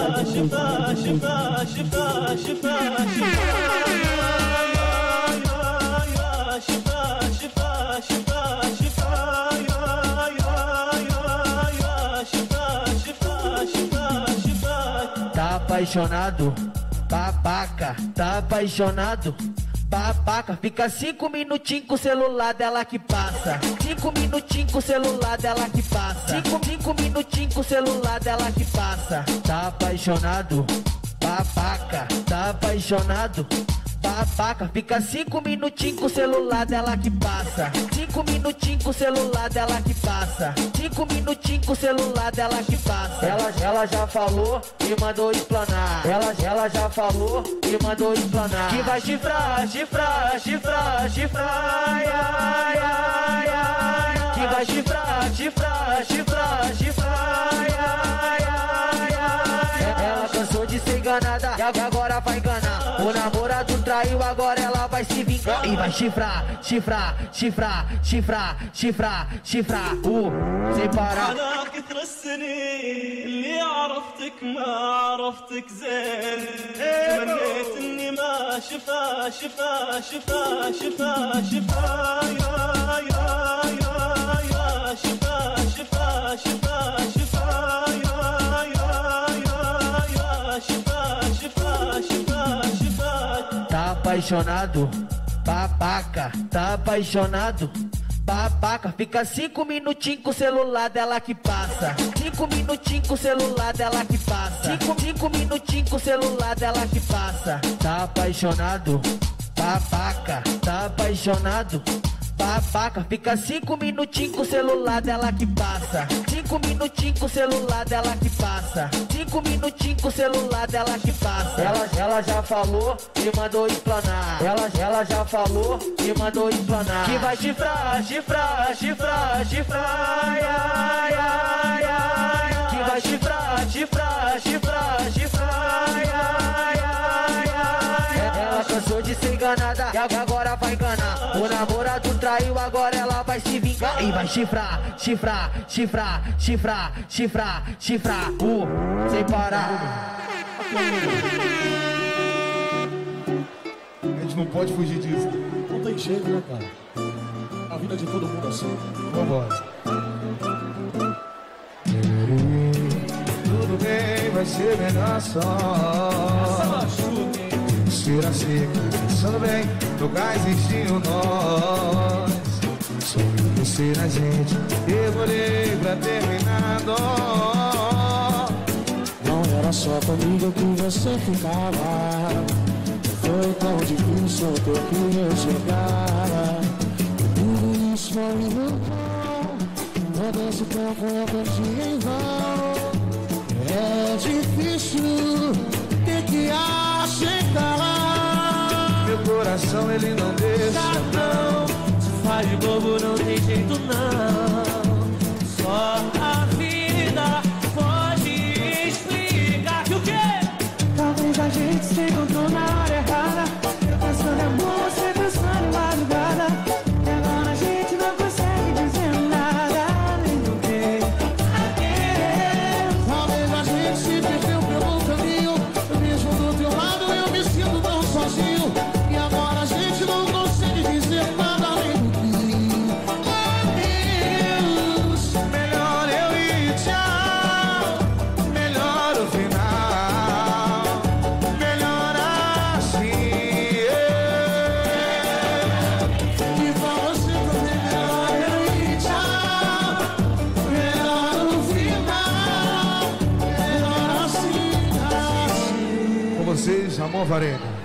cuidar. Tá apaixonado, babaca, tá apaixonado, babaca. Fica cinco minutinhos com o celular dela que passa. Cinco minutinhos com o celular dela que passa. Cinco, cinco minutinhos com o celular dela que passa. Tá apaixonado, babaca, tá apaixonado, babaca. Fica cinco minutinhos com o celular dela que passa. Cinco minutinhos com o celular dela que passa. Cinco minutinhos com o celular dela que passa. Ela, ela já falou e mandou explanar. Ela, ela já falou e mandou explanar. Que vai chifrar, chifrar, chifrar, chifrar, ai, ai, ai, ai. Que vai chifrar, chifrar, chifrar, chifrar, ai, ai, ai, ai. Ela cansou de de ser enganada e agora vai enganar. O namorado traiu, agora ela vai se vingar e vai chifrar, chifrar, chifrar, chifrar, chifrar, chifrar, uh, sem parar. أنا كثر السنين اللي عرفتك ما عرفتك زين تمنيت إني ما شفا شفا شفا شفا شفا يا يا يا يا شفا شفا شفا شفا يا يا يا يا شفا شفا شفا شفا. Tá apaixonado, babaca, tá apaixonado. Babaca, fica cinco minutinhos com o celular dela que passa. Cinco minutinhos com o celular dela que passa. Cinco, cinco minutinhos com o celular dela que passa. Tá apaixonado, babaca, tá apaixonado. Babaca, fica cinco minutinhos com o celular dela que passa. Cinco minutinhos com o celular dela que passa. Cinco minutinhos com o celular dela que passa. Ela, ela já falou e mandou explanar. Ela, ela já falou e mandou explanar. Que vai chifrar, chifrar, chifrar, chifrar, ai, ai, ai. Que vai chifrar, chifrar, chifrar, chifrar, ai, ai, ai. Ela cansou de ser enganada e agora vai enganar. O namorado traiu, agora ela vai se vingar e vai chifrar, chifrar, chifrar, chifrar, chifrar, chifrar, uh, sem parar. A gente não pode fugir disso. Não tem jeito, né, cara? A vida de todo mundo assim. Vambora. Tudo bem, vai ser melhor só. Ser assim, pensando bem, nunca existiu nós. Só você na gente, demorei pra terminar dó. Não era só comigo que você ficava. Foi tão difícil ter que enxergar. Tudo isso foi no vão. Todo esse tempo eu perdi em vão. É difícil ter que aceitar. Meu coração ele não deixa não. Se faz de bobo não tem jeito não. Só a vida pode explicar que o quê? Talvez a gente se encontrou na hora errada. Eu pensando em amor, você pensando em madrugada. E agora a gente não consegue dizer nada. Nem do que adeus. Talvez a gente se perdeu pelo caminho. Mesmo do teu lado eu me sinto tão sozinho. E agora a gente não consegue dizer nada além do que adeus. Melhor eu ir tchau. Melhor o final. Melhor assim. E pra você também melhor eu ir tchau. Melhor o final. Melhor assim, assim. Com vocês, Amor Varena.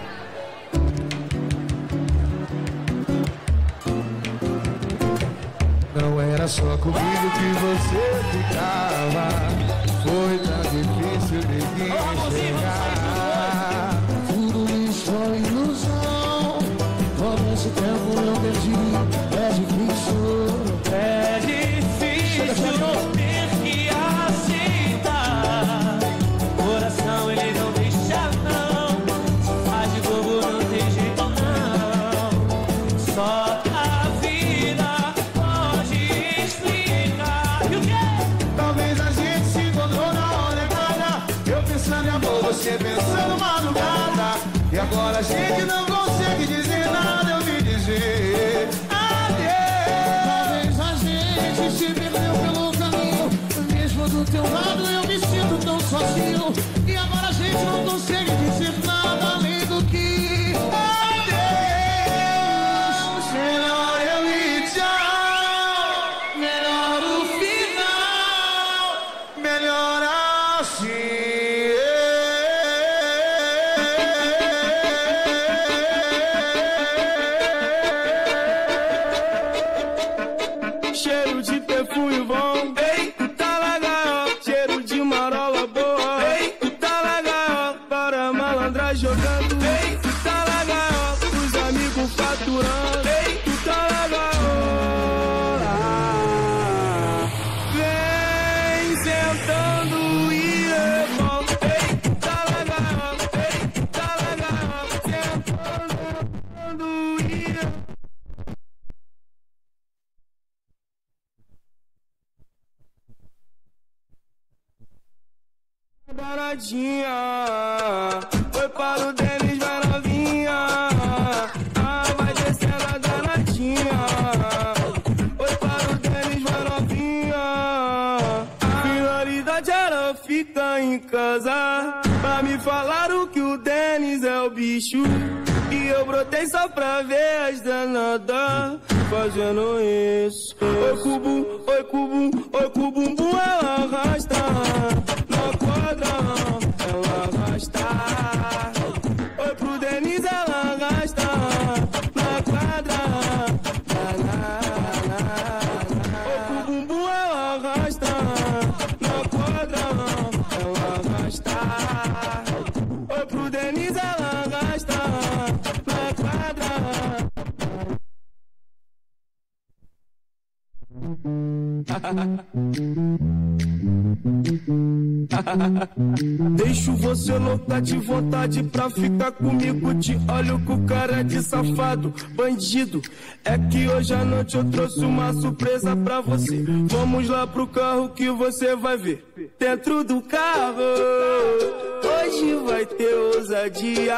Não era só comigo que você ficava. Foi tão difícil de enxergar. Tudo isso foi ilusão. Todo esse tempo eu perdi. É difícil. É difícil ter que aceitar. Coração ele não deixa não. Se faz de bobo não tem jeito não. Só a vida pode explicar. E o quê? Talvez a gente se encontrou na hora errada. Eu pensando em amor, você pensando madrugada. E agora a gente não consegue dizer nada, eu vi dizer adeus. Talvez a gente se perdeu pelo caminho. Mesmo do teu lado eu me sinto tão sozinho. E agora a gente não consegue dizer nada além do que adeus. Melhor eu ir tchau. Melhor o final. Melhor assim. Cheiro de perfume bom, ei, tá legal. Cheiro de marola boa, ei, tá legal. Para malandra jogando, ei, tá legal. Os amigos faturando, ei, tá legal. Vem sentando e revolta, ei, tá legal. danadinha. Foi para o Denis, vai novinha. Ah, vai descendo a danadinha. Foi para o Denis, vai novinha. Prioridade era ficar em casa. Pra me falaram que o Denis é o bicho. E eu brotei só pra ver as danadas fazendo isso. Oi cubo, oi cubo, oi cubumbum, ela arrasta. Na quadra, ela arrasta. Oi pro Denis, ela arrasta. Na quadra, na, na, na. Oi cubumbum, ela arrasta. Na quadra, ela arrasta. Oi pro Denis, ela arrasta. Deixo você louca de vontade pra ficar comigo. Te olho com cara de safado, bandido. É que hoje à noite eu trouxe uma surpresa pra você. Vamos lá pro carro que você vai ver. Dentro do carro hoje vai ter ousadia.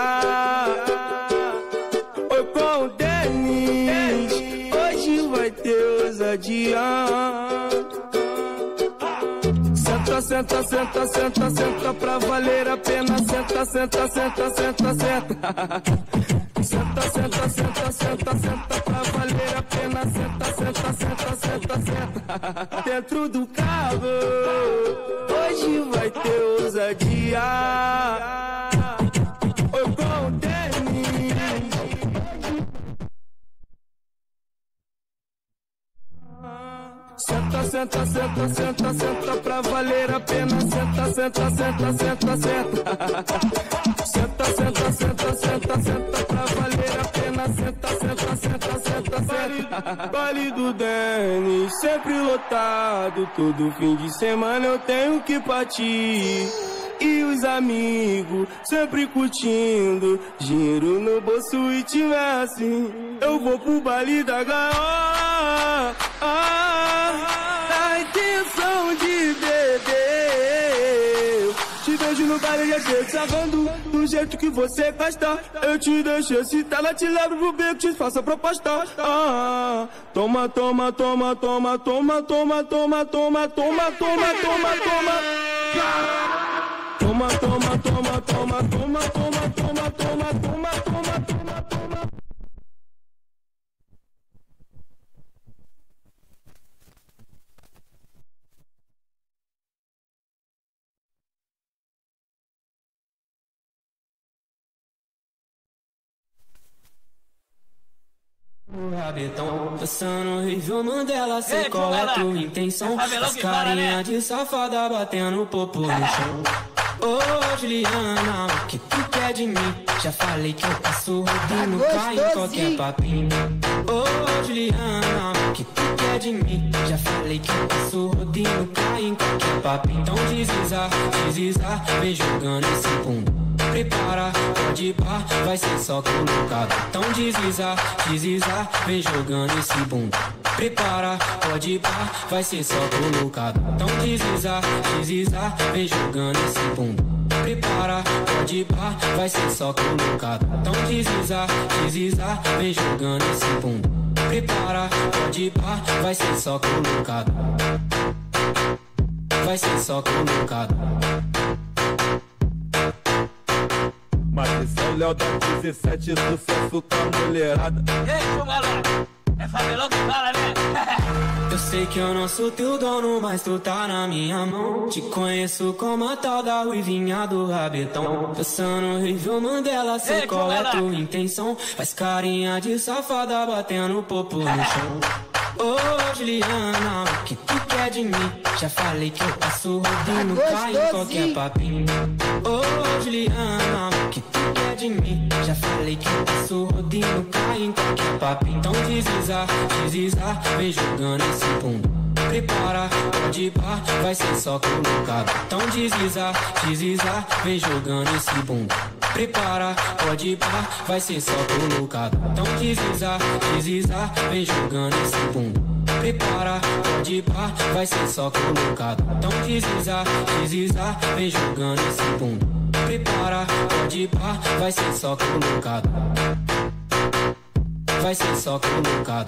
Oi com o Denis, hoje vai ter ousadia. Senta, senta, senta, senta, senta pra valer a pena. Senta, senta, senta, senta, senta. Senta, senta, senta, senta, senta pra valer a pena. Senta, senta, senta, senta, senta. Dentro do carro hoje vai ter ousadia. Oi com o Denis. Senta, senta, senta, senta, senta pra valer a pena. Senta, senta, senta, senta, senta. Senta, senta, senta, senta, senta pra valer a pena. Senta, senta, senta, senta, senta. Baile do Denis, sempre lotado. Todo fim de semana eu tenho que partir. E os amigos sempre curtindo. Dinheiro no bolso e tiver assim, eu vou pro baile da gaiola. A intenção de beber. Te vejo no baile já chego sarrando. Do jeito que você gosta. Eu te deixo excitada, te levo pro beco, te faço a proposta. Ah, toma, toma, toma, toma, toma, toma, toma, toma, toma, toma, toma, toma. Toma, toma, toma, toma, toma, toma, toma, toma, toma, toma, toma, toma. O rabetão, dançando horrível, Mandela, cê cola a tua intenção. As carinha de safada batendo popo no chão. Ô oh, Juliana, o que tu quer de mim? Já falei que eu passo rodando, cai em qualquer papinho. Ô oh, Juliana, o que tu quer de mim? Já falei que eu passo rodando, cai em qualquer papinho. Então desliza, desliza, vem jogando esse bumbum. Prepara, pode ir pá, vai ser só colocado. Então desliza, desliza, vem jogando esse bumbum. Prepara, pode ir pá, vai ser só colocado. Então desliza, desliza, vem jogando esse bumbum. Prepara, pode ir pá, vai ser só colocado. Então desliza, desliza, vem jogando esse bumbum. Prepara, pode ir pá, vai ser só colocado. Vai ser só colocado. Matheus Léo da dezessete, sucesso com a mulherada. E aí, meu galera? É Fabelão que fala, né? Eu sei que eu não sou teu dono, mas tu tá na minha mão. Te conheço como a tal da ruivinha do rabetão. Dançando horrível, Mandela, cê qual é tua intenção? Faz carinha de safada batendo popo no chão. Ô oh, Juliana, o que tu quer de mim? Já falei que eu passo rodando, cai em qualquer papinho. Ô oh, Juliana, o que tu quer de mim? Já falei que eu passo rodando, cai em qualquer papinho. Então desliza, desliza, vem jogando esse bumbum. Prepara, pode ir pá, vai ser só colocado. Então desliza, desliza, vem jogando esse bumbum. Prepara, pode ir pá, vai ser só colocado. Então desliza, desliza, vem jogando esse bumbum. Prepara, pode pá, vai ser só colocado. Então desliza, desliza, vem jogando esse bumbum. Prepara, pode pá, vai ser só colocado. Vai ser só colocado.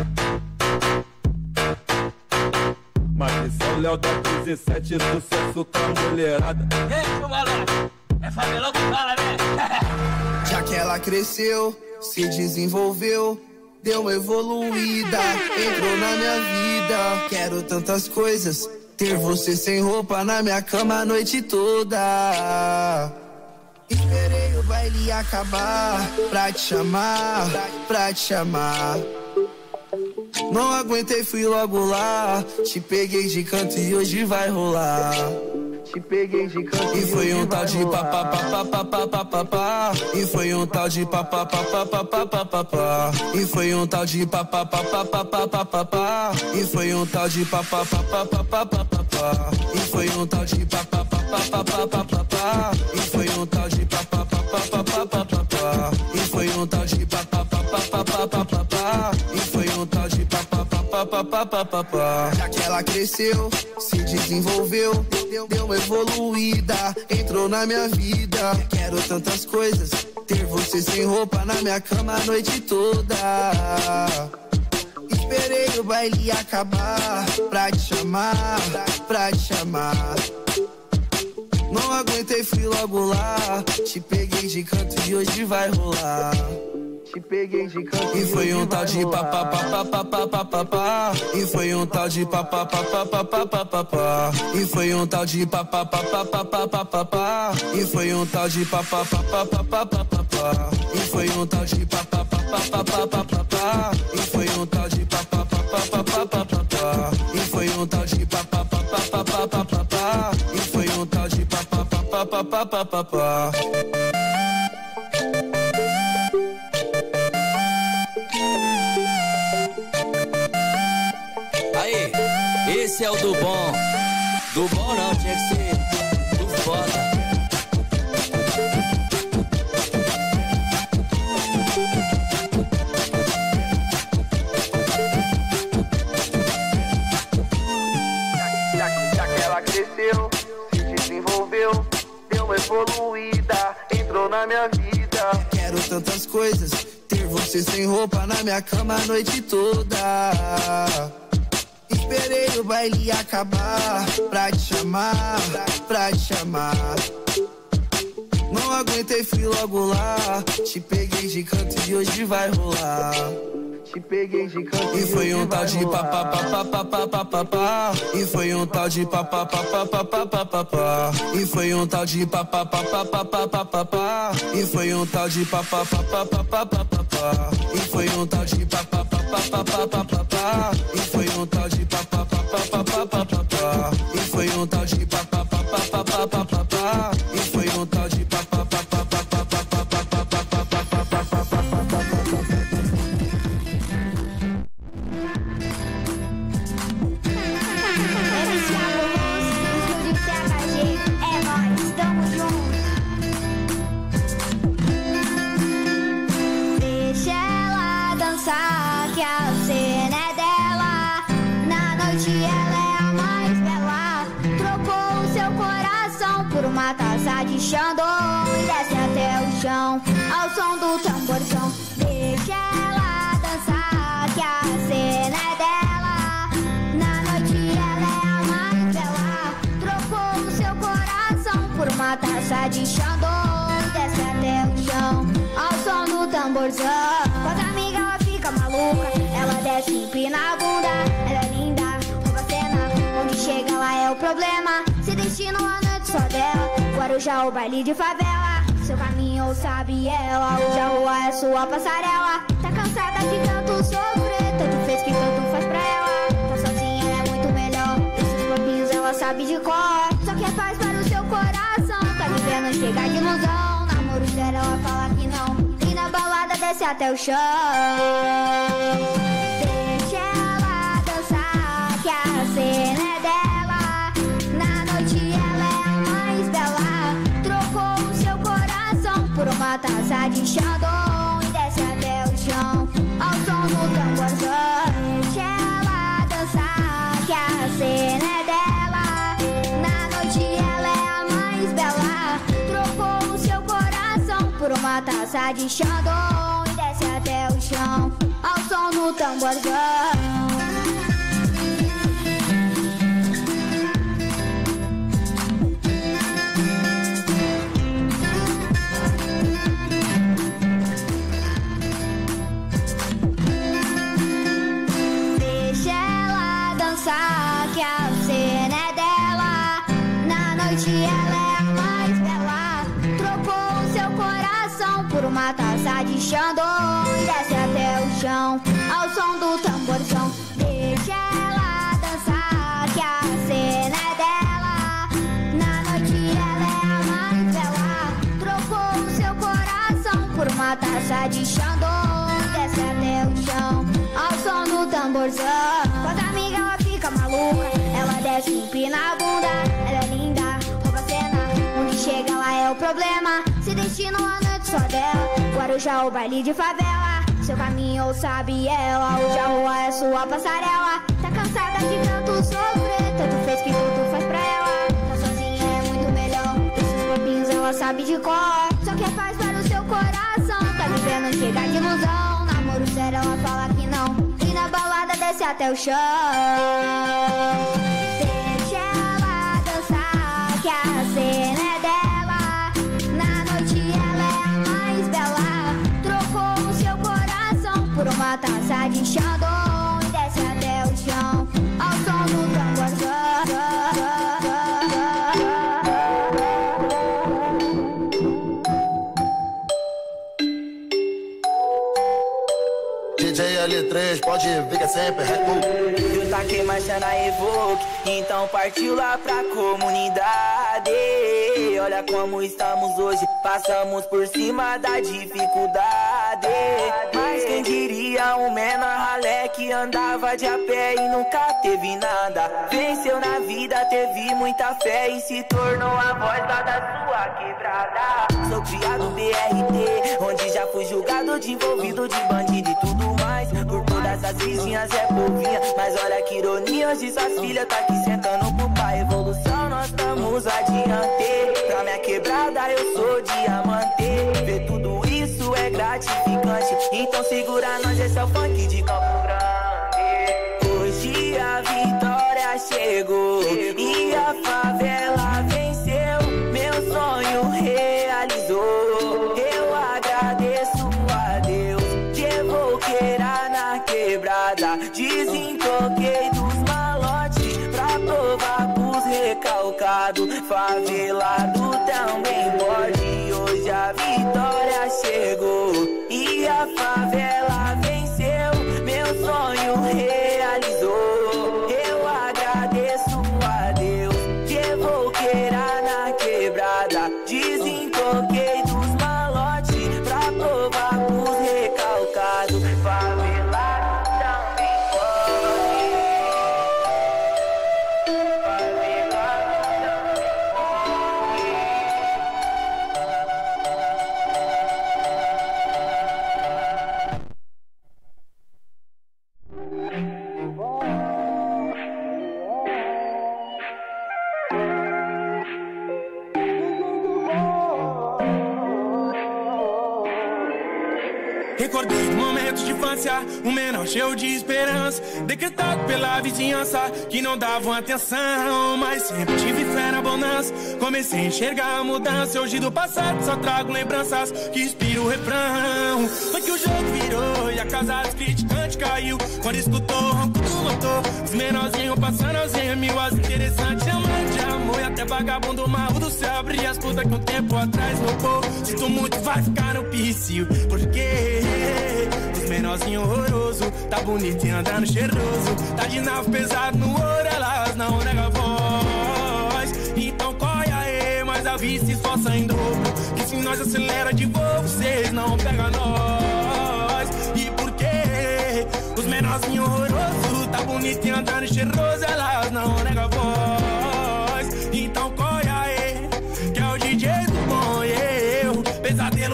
Marquesão Léo da dezessete, sucesso com a mulherada. Ei, galera, é favelão que fala, né? Já que ela cresceu, se desenvolveu, deu uma evoluída, entrou na minha vida. Quero tantas coisas, ter você sem roupa na minha cama a noite toda. Esperei o baile acabar pra te chamar, pra te chamar. Não aguentei, fui logo lá. Te peguei de canto e hoje vai rolar. Te peguei de canto e foi um tal de papá, papá, papá, papá, papá. E foi um tal de papá, papá, papá, papá, papá. E foi um tal de papá, papá, papá, papá, papá. E foi um tal de papá, papá, papá, papá, papá. E foi um tal de papá, papá, papá, papá, papá. E foi um tal de papá, papá, papá, papá, papá. E foi um tal de papá, papá, papá, papá, papá. E foi um tal de papá, papá, papá, papá, papá. Já que ela cresceu, se desenvolveu, deu, deu uma evoluída, entrou na minha vida. Quero tantas coisas, ter você sem roupa na minha cama a noite toda. Esperei o baile acabar pra te chamar, pra te chamar. Não aguentei, fui logo lá. Te peguei de canto e hoje vai rolar. Te peguei de canto e foi um tal de papá, papá, papá, papá, papá. E foi um tal de papá, papá, papá, papá, papá. E foi um tal de papá, papá, papá, papá, papá. E foi um tal de papá, papá, papá, papá, papá. E foi um tal de papá, papá, papá, papá, papá. E foi um tal de papá, papá, papá, papá, papá. E foi um tal de papá, papá, papá, papá, papá. E foi um tal de papá, papá, papá, papá, papá. Aí, esse é o do bom. Do bom não, tinha que ser do foda. Já que ela cresceu, se desenvolveu, deu uma evoluída, entrou na minha vida. Quero tantas coisas, ter você sem roupa na minha cama a noite toda. Esperei o baile acabar pra te chamar, pra te chamar. Não aguentei, fui logo lá. Te peguei de canto e hoje vai rolar. Te peguei de canto e foi um tal de papá, papá, papá, papá, papá. E foi um tal de papá, papá, papá, papá, papá. E foi um tal de papá, papá, papá, papá, papá. E foi um tal de papá, papá, papá, papá, papá. E foi um tal de papá, papá, papá, papá, papá. E foi um tal de papá, papá, papá, papá, papá. E foi um tal de papá, papá, papá, papá, papá. E foi um tal de papá, papá, papá, papá, papá, papá, papá, papá. Que a cena é dela, na noite ela é a mais bela. Trocou o seu coração por uma taça de Chandon e desce até o chão, ao som do tamborzão. Deixa ela dançar, que a cena é dela, na noite ela é a mais bela. Trocou o seu coração por uma taça de Chandon e desce até o chão, ao som do tamborzão. Com as amigas ela fica maluca, ela desce e empina a bunda. Ela é linda, rouba cena, onde chega lá é o problema. Se destina a noite só dela, Guarujá o baile de favela. Seu caminho sabe ela, hoje a rua é sua passarela. Tá cansada de tanto sofrer, tanto fez que tanto faz pra ela. Tá sozinha é muito melhor, esses papinhos ela sabe de cor. Só que é paz para o seu coração, tá vivendo chegar de ilusão. Namoro sério ela fala que não, e na balada desce até o chão. Deixa ela dançar, que a cena é dela, na noite ela é a mais bela. Trocou o seu coração por uma taça de Chandon e desce até o chão, ao som do tamborzão. Deixa ela passa de Xandão e desce até o chão, ao som do tamborzão. Que a cena é dela, na noite ela é a mais bela. Trocou o seu coração por uma taça de Xandão e desce até o chão, ao som do tamborzão. Deixa ela dançar, que a cena é dela, na noite ela é a mais bela. Trocou o seu coração por uma taça de Xandão e desce até o chão, ao som do tamborzão. Com as amigas ela fica maluca, ela desce, empina a bunda. Ela é linda, rouba a cena, onde chega lá é o problema. Se destina a noite só dela, Guarujá o baile de favela. Seu caminho ou sabe ela, hoje a rua é sua passarela. Tá cansada de tanto sofrer, tanto fez que tudo faz pra ela. Tá sozinha é muito melhor, esses papinhos ela sabe de cor. Só que faz para o seu coração, tá vivendo chegar de ilusão. Namoro sério ela fala que não, e na balada desce até o chão. Deixa ela dançar, que a cena é dela, na noite ela é a mais bela. Trocou o seu coração por uma taça de Xandão e desce até o chão, ao som do tamborzão. D J L três, pode ver que é sempre Red Bull. Eu taquei marcha na Evoque, então partiu lá pra comunidade. Olha como estamos hoje, passamos por cima da dificuldade. Mas quem diria um menor ralé que andava de a pé e nunca teve nada. Venceu na vida, teve muita fé e se tornou a voz lá da sua quebrada. Sou criado B R T, onde já fui julgado de envolvido de bandido e tudo mais. Por todas as vizinhas é povinha, mas olha que ironia, hoje suas filhas tá aqui sentando pro pai. Evolução nós estamos adiante, pra minha quebrada eu sou diamante. Ver tudo isso é gratificante, então segura nós, esse é o funk de Campo Grande. Hoje a vitória chegou e a favela venceu, meu sonho realizou. Eu agradeço a Deus, de Evoqueira na quebrada, desentoquei dos malotes pra provar pros recalcados. Favelado também pode, hoje a vitória chegou e a favela venceu, meu sonho realizou. Eu agradeço a Deus, de Evoqueira na quebrada, desentoquei dos malotes pra provar pros recalcados. Favelado também pode, favelado Recordei momentos de infância, um menor cheio de esperança, decretado pela vizinhança que não davam atenção, mas sempre tive fé na bonança. Comecei a enxergar a mudança, hoje do passado só trago lembranças que inspiram o refrão. Foi que o jogo virou e a casa dos criticantes caiu quando escutou o ronco do motor. Os menorzinhos passando aos mil, as interessantes chamando de amor, e até vagabundo mal do céu abrir as putas que um tempo atrás roubou. Sinto muito, vai ficar no pício, porque os menorzinhos horroroso, tá bonito e andando cheiroso, tá de nave pesado no ouro, elas não negam a voz. Então corre aí, mas a vida se esforça em dobro, que se nós acelera de voo, vocês não pegam nós. E por quê? Os menorzinhos horroroso, tá bonito e andando cheiroso, elas não negam a voz. Então corre aí, que é o D J do bom e eu, pesadelo dos emos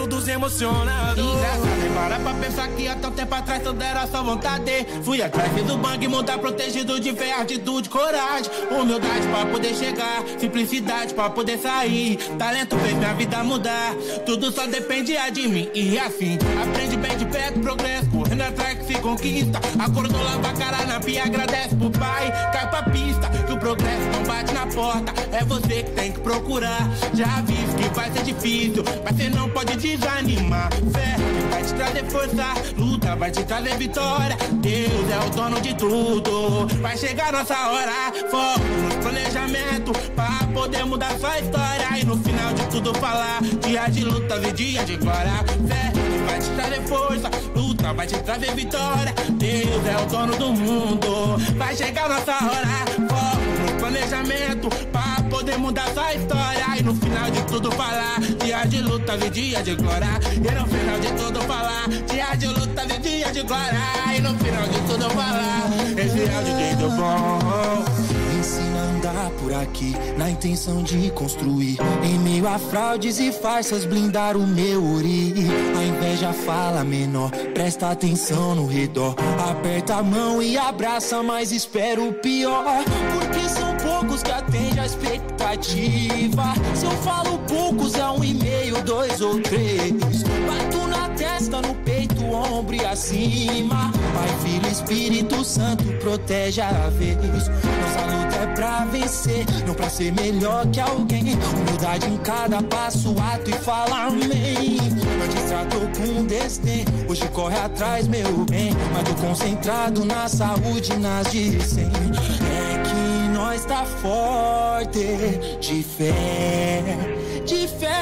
emocionado. Engraçado, nem para pra pensar que há tão tempo atrás tudo era só vontade. Fui atrás do bang, montar protegido de fé, atitude, coragem. Humildade pra poder chegar, simplicidade pra poder sair. Talento fez minha vida mudar, tudo só dependia de mim. E assim, aprende bem de perto, progresso, correndo atrás que se conquista. Acordou, lava a cara na pia, agradece pro pai. Cai pra pista, que o progresso não bate na porta. É você que tem que procurar. Já aviso que vai ser difícil, mas você não pode desanimar. Fé vai te trazer força, luta vai te trazer vitória. Deus é o dono de tudo, vai chegar nossa hora. Foco no planejamento pra poder mudar sua história. E no final de tudo falar, dia de lutas e dia de glória. Fé vai te trazer força, luta vai te trazer vitória. Deus é o dono do mundo, vai chegar nossa hora. Foco no planejamento pra poder mudar sua história. E no final de tudo falar, dia de lutas e dia de glória. E no final de tudo falar, dia de lutas e dia de glória. E no final de tudo falar, esse é o D J do bom. Ensina a andar por aqui, na intenção de construir. Em meio a fraudes e farsas, blindar o meu ori. A inveja fala menor, presta atenção no redor. Aperta a mão e abraça, mas espera o pior. Porque são poucos que atendem a expectativa. Se eu falo poucos, é um e meio, dois ou três. Bato na testa, no peito, ombro e acima. Pai, Filho, Espírito Santo, protege a vez. Nossa luta é pra vencer, não pra ser melhor que alguém. Humildade em cada passo, ato e fala amém. Antes tratou com desdém, hoje corre atrás, meu bem. Mas tô concentrado na saúde e nas de cem. É que nós tá forte, de fé, de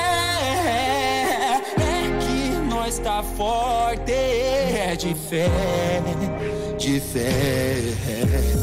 fé. É que nós tá forte, de fé, de fé.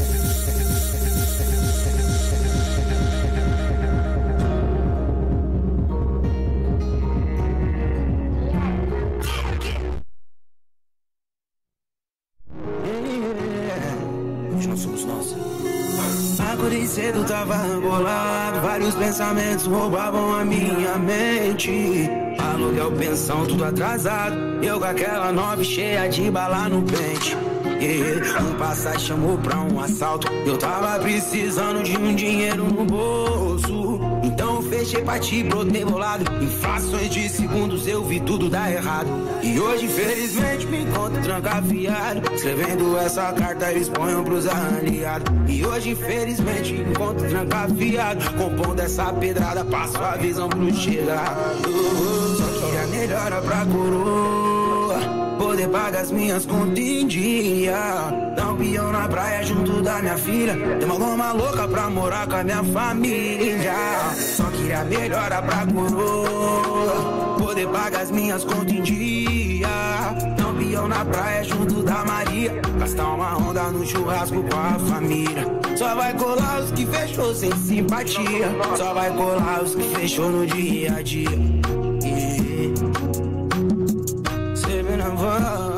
Acordei cedo, tava bolado, vários pensamentos roubavam a minha mente. Aluguel, pensão, tudo atrasado, eu com aquela nove cheia de bala no pente. Yeah. Um passagem chamou pra um assalto, eu tava precisando de um dinheiro no bolso. Então fechei pra te brotei bolado, em frações de segundos eu vi tudo dar errado. E hoje infelizmente me encontro trancafiado, escrevendo essa carta eles ponham pros aliados. E hoje infelizmente me encontro trancafiado, compondo essa pedrada, passo a visão pro chegado. Só que a melhora pra coroa, poder pagar as minhas contas em dia. Dar um peão na praia junto da minha filha, ter uma goma louca pra morar com a minha família. Só queria melhora pra coroa, poder pagar as minhas contas em dia. Dar um peão na praia junto da Maria, gastar uma onda no churrasco com a família. Só vai colar os que fechou sem simpatia, só vai colar os que fechou no dia a dia. Yeah. Sempre na voz.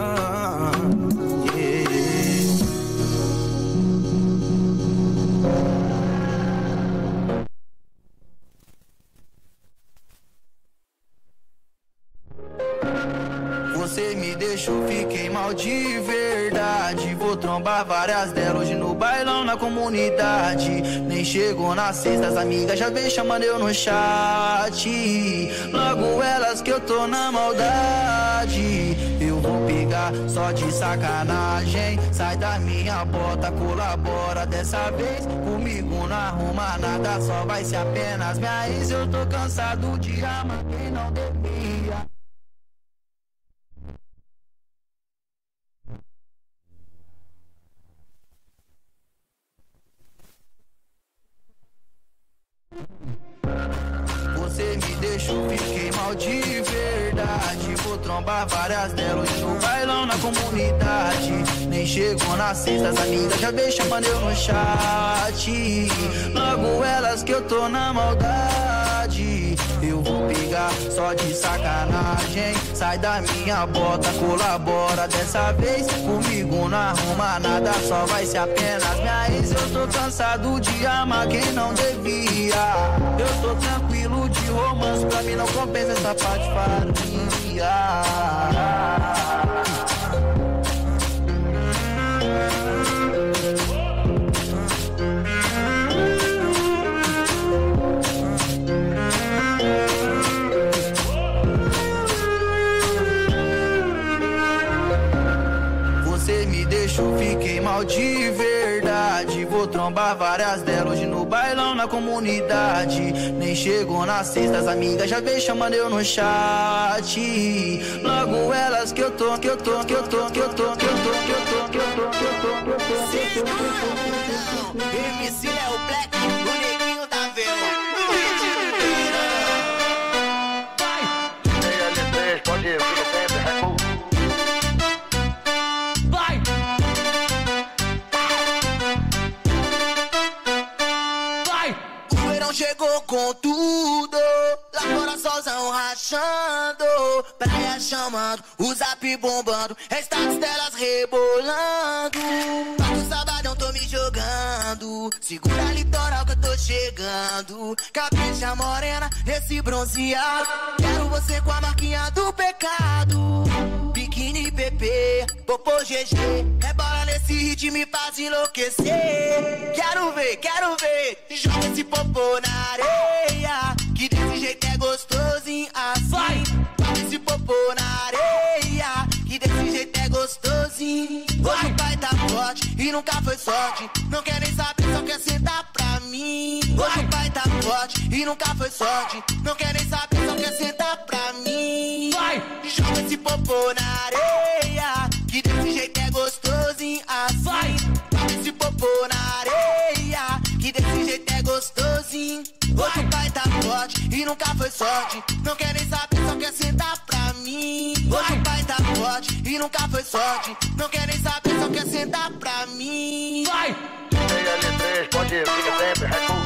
Você me deixou, fiquei mal de verdade. Vou trombar várias delas hoje no bailão, na comunidade. Nem chegou na sexta, as amigas já vem chamando eu no chat. Logo elas que eu tô na maldade, eu vou pegar só de sacanagem. Sai da minha bota, colabora dessa vez. Comigo não arruma nada, só vai ser apenas minha ex. Eu tô cansado de amar quem não devia. Você me deixou, fiquei mal de verdade. Vou trombar várias delas hoje no bailão, na comunidade. Nem chegou na sexta, as amigas já vem chamando eu no chat. Logo elas que eu tô na maldade, eu vou pegar só de sacanagem. Sai da minha bota, colabora dessa vez. Comigo não arruma nada, só vai ser apenas minha ex. Eu tô cansado de amar quem não devia. Eu tô tranquilo de romance, pra mim não compensa essa patifaria. Você me deixou, fiquei mal de verdade. Vou trombar várias delas hoje no bailão, na comunidade. Nem chegou na sexta, as amigas já vem chamando eu no chat. Logo elas que eu tô, que eu tô, que eu tô, que eu tô, que eu tô, que eu tô, que eu tô, que eu tô, que eu tô. M C Léo Black, o neguinho da vela. L três, pode ir, fica sempre, recua. Vai! Vai! O verão chegou com tudo, lá fora solzão rachando, praia chamando, o zap bombando, restates delas rebolando. Todo sabadão tô me jogando, segura a litoral que eu tô chegando. Capricha morena, nesse bronzeado, quero você com a marquinha do pecado. Biquíni P P, popô G G, rebola nesse ritmo e me faz enlouquecer. Quero ver, quero ver, joga esse popô na areia, que desse jeito é gostosinho assim. Joga esse popô na areia, que desse jeito é gostosinho. Hoje o pai tá forte e nunca foi sorte, não quer nem saber, só quer sentar pra mim. Hoje o pai tá forte e nunca foi sorte, não quer nem saber, só quer sentar pra mim. Vai! Joga esse popô na areia, que desse jeito é gostosinho assim. Joga esse popô na areia, que desse jeito é gostosinho. Hoje o pai tá forte e nunca foi sorte, não quer nem saber, só quer sentar pra mim. Hoje o pai tá forte e nunca foi sorte, não quer nem saber, só quer sentar pra mim. Vai! L três, pode ir, fica sempre, recua.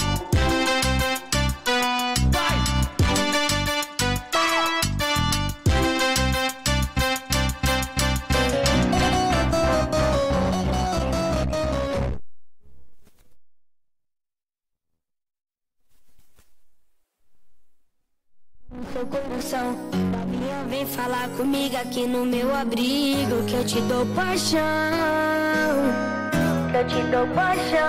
Seu coração, novinha, vem falar comigo aqui no meu abrigo, que eu te dou paixão, que eu te dou paixão.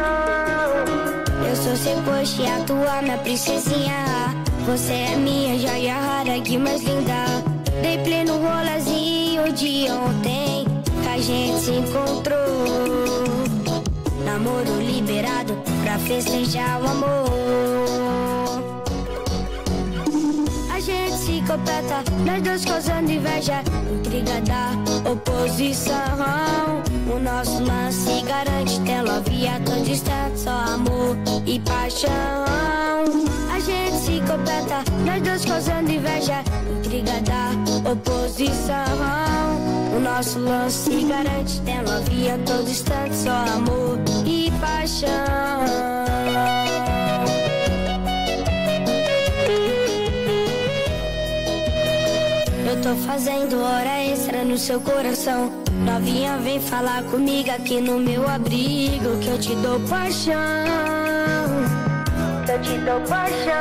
Eu sou seu poxa e a tua minha princesinha, você é minha joia rara, que mais linda. Dei play no rolazinho de ontem, que a gente se encontrou. Namoro liberado pra festejar o amor. A gente se completa, nós dois causando inveja, intriga da oposição. O nosso lance garante, tem love a todo instante, só amor e paixão. A gente se completa, nós dois causando inveja, intriga da oposição. O nosso lance garante, tem love a todo instante, só amor e paixão. Eu tô fazendo hora extra no seu coração, novinha, vem falar comigo aqui no meu abrigo, que eu te dou paixão, que eu te dou paixão.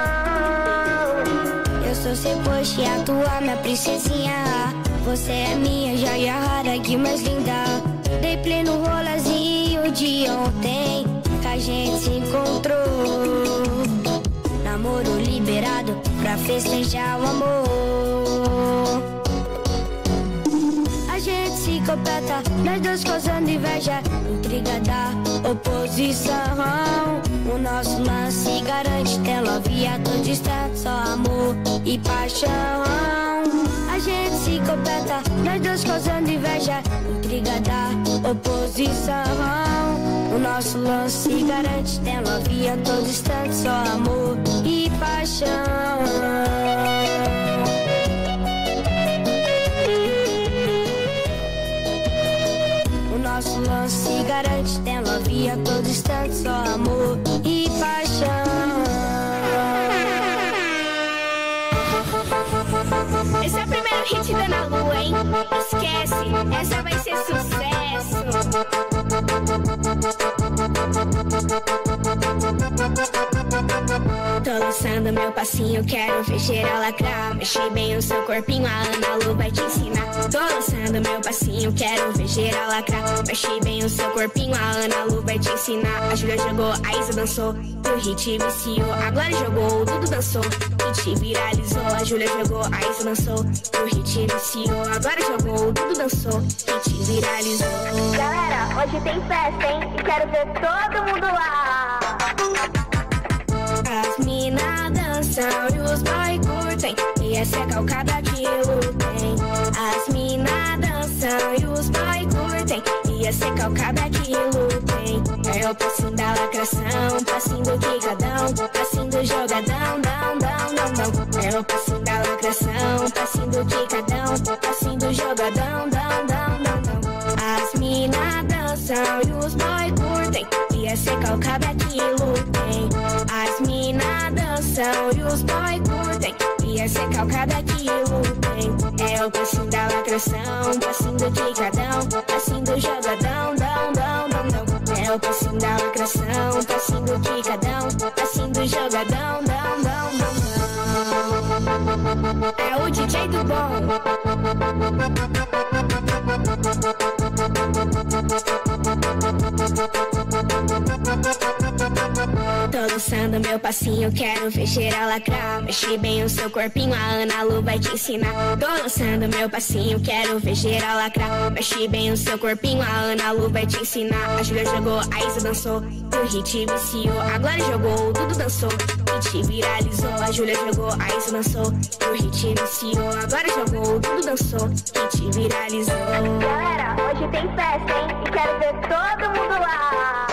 Eu sou seu poxa e a tua minha princesinha, você é minha joia rara, que mais linda. Dei play no rolazinho de ontem, que a gente se encontrou. Namoro liberado pra festejar o amor. A gente se completa, nós dois causando inveja, intriga da oposição. O nosso lance garante, tem love a todo instante, só amor e paixão. A gente se completa, nós dois causando inveja, intriga da oposição. O nosso lance garante, tem love a todo instante, só amor e paixão. O nosso lance garante, tem love a todo instante, só amor e paixão. Esse é o primeiro hit da Ana Lu, hein? Esquece, essa vai ser sucesso. Tô lançando meu passinho, quero ver geral lacrar. Mexe bem o seu corpinho, a Ana Lu vai te ensinar. Tô lançando meu passinho, quero ver geral lacrar. Mexe bem o seu corpinho, a Ana Lu vai te ensinar. A Júlia jogou, a Isa dançou, o hit viciou. A Glória jogou, o Dudu dançou, o hit viralizou. A Júlia jogou, a Isa dançou, o hit viciou. A Glória jogou, o Dudu dançou, o hit viralizou. Galera, hoje tem festa, hein? E quero ver todo mundo lá. As mina dançam e os boy curtem, e essa é calcada que lutem. As mina dançam e os boy curtem, e essa é calcada que lutem. É o passinho da lacração, passinho do quicadão, passinho do jogadão, dão, dão, dão, dão. É o passinho da lacração, passinho do quicadão, passinho do jogadão, dão, dão, dão, dão. As mina dançam e os boy curtem, e essa é calcada que lutem. As mina dançam e os boy curtem, e essa é calcada que lutem. É o passinho da lacração, passinho do quicadão, passinho do jogadão, dão, dão, dão, dão. É o passinho da lacração, passinho do quicadão, passinho do jogadão, dão, dão, dão, dão. É o D J do bom. Tô lançando meu passinho, quero ver geral lacrar. Mexe bem o seu corpinho, a Ana Lu vai te ensinar. Tô lançando meu passinho, quero ver geral lacrar. Mexe bem o seu corpinho, a Ana Lu vai te ensinar. A Júlia jogou, a Isa dançou, o hit viciou. A Glória jogou, o Dudu dançou, o hit viralizou. A Júlia jogou, a Isa dançou, o hit viciou. A Glória jogou, o Dudu dançou, o hit viralizou. Galera, hoje tem festa, hein? E quero ver todo mundo lá.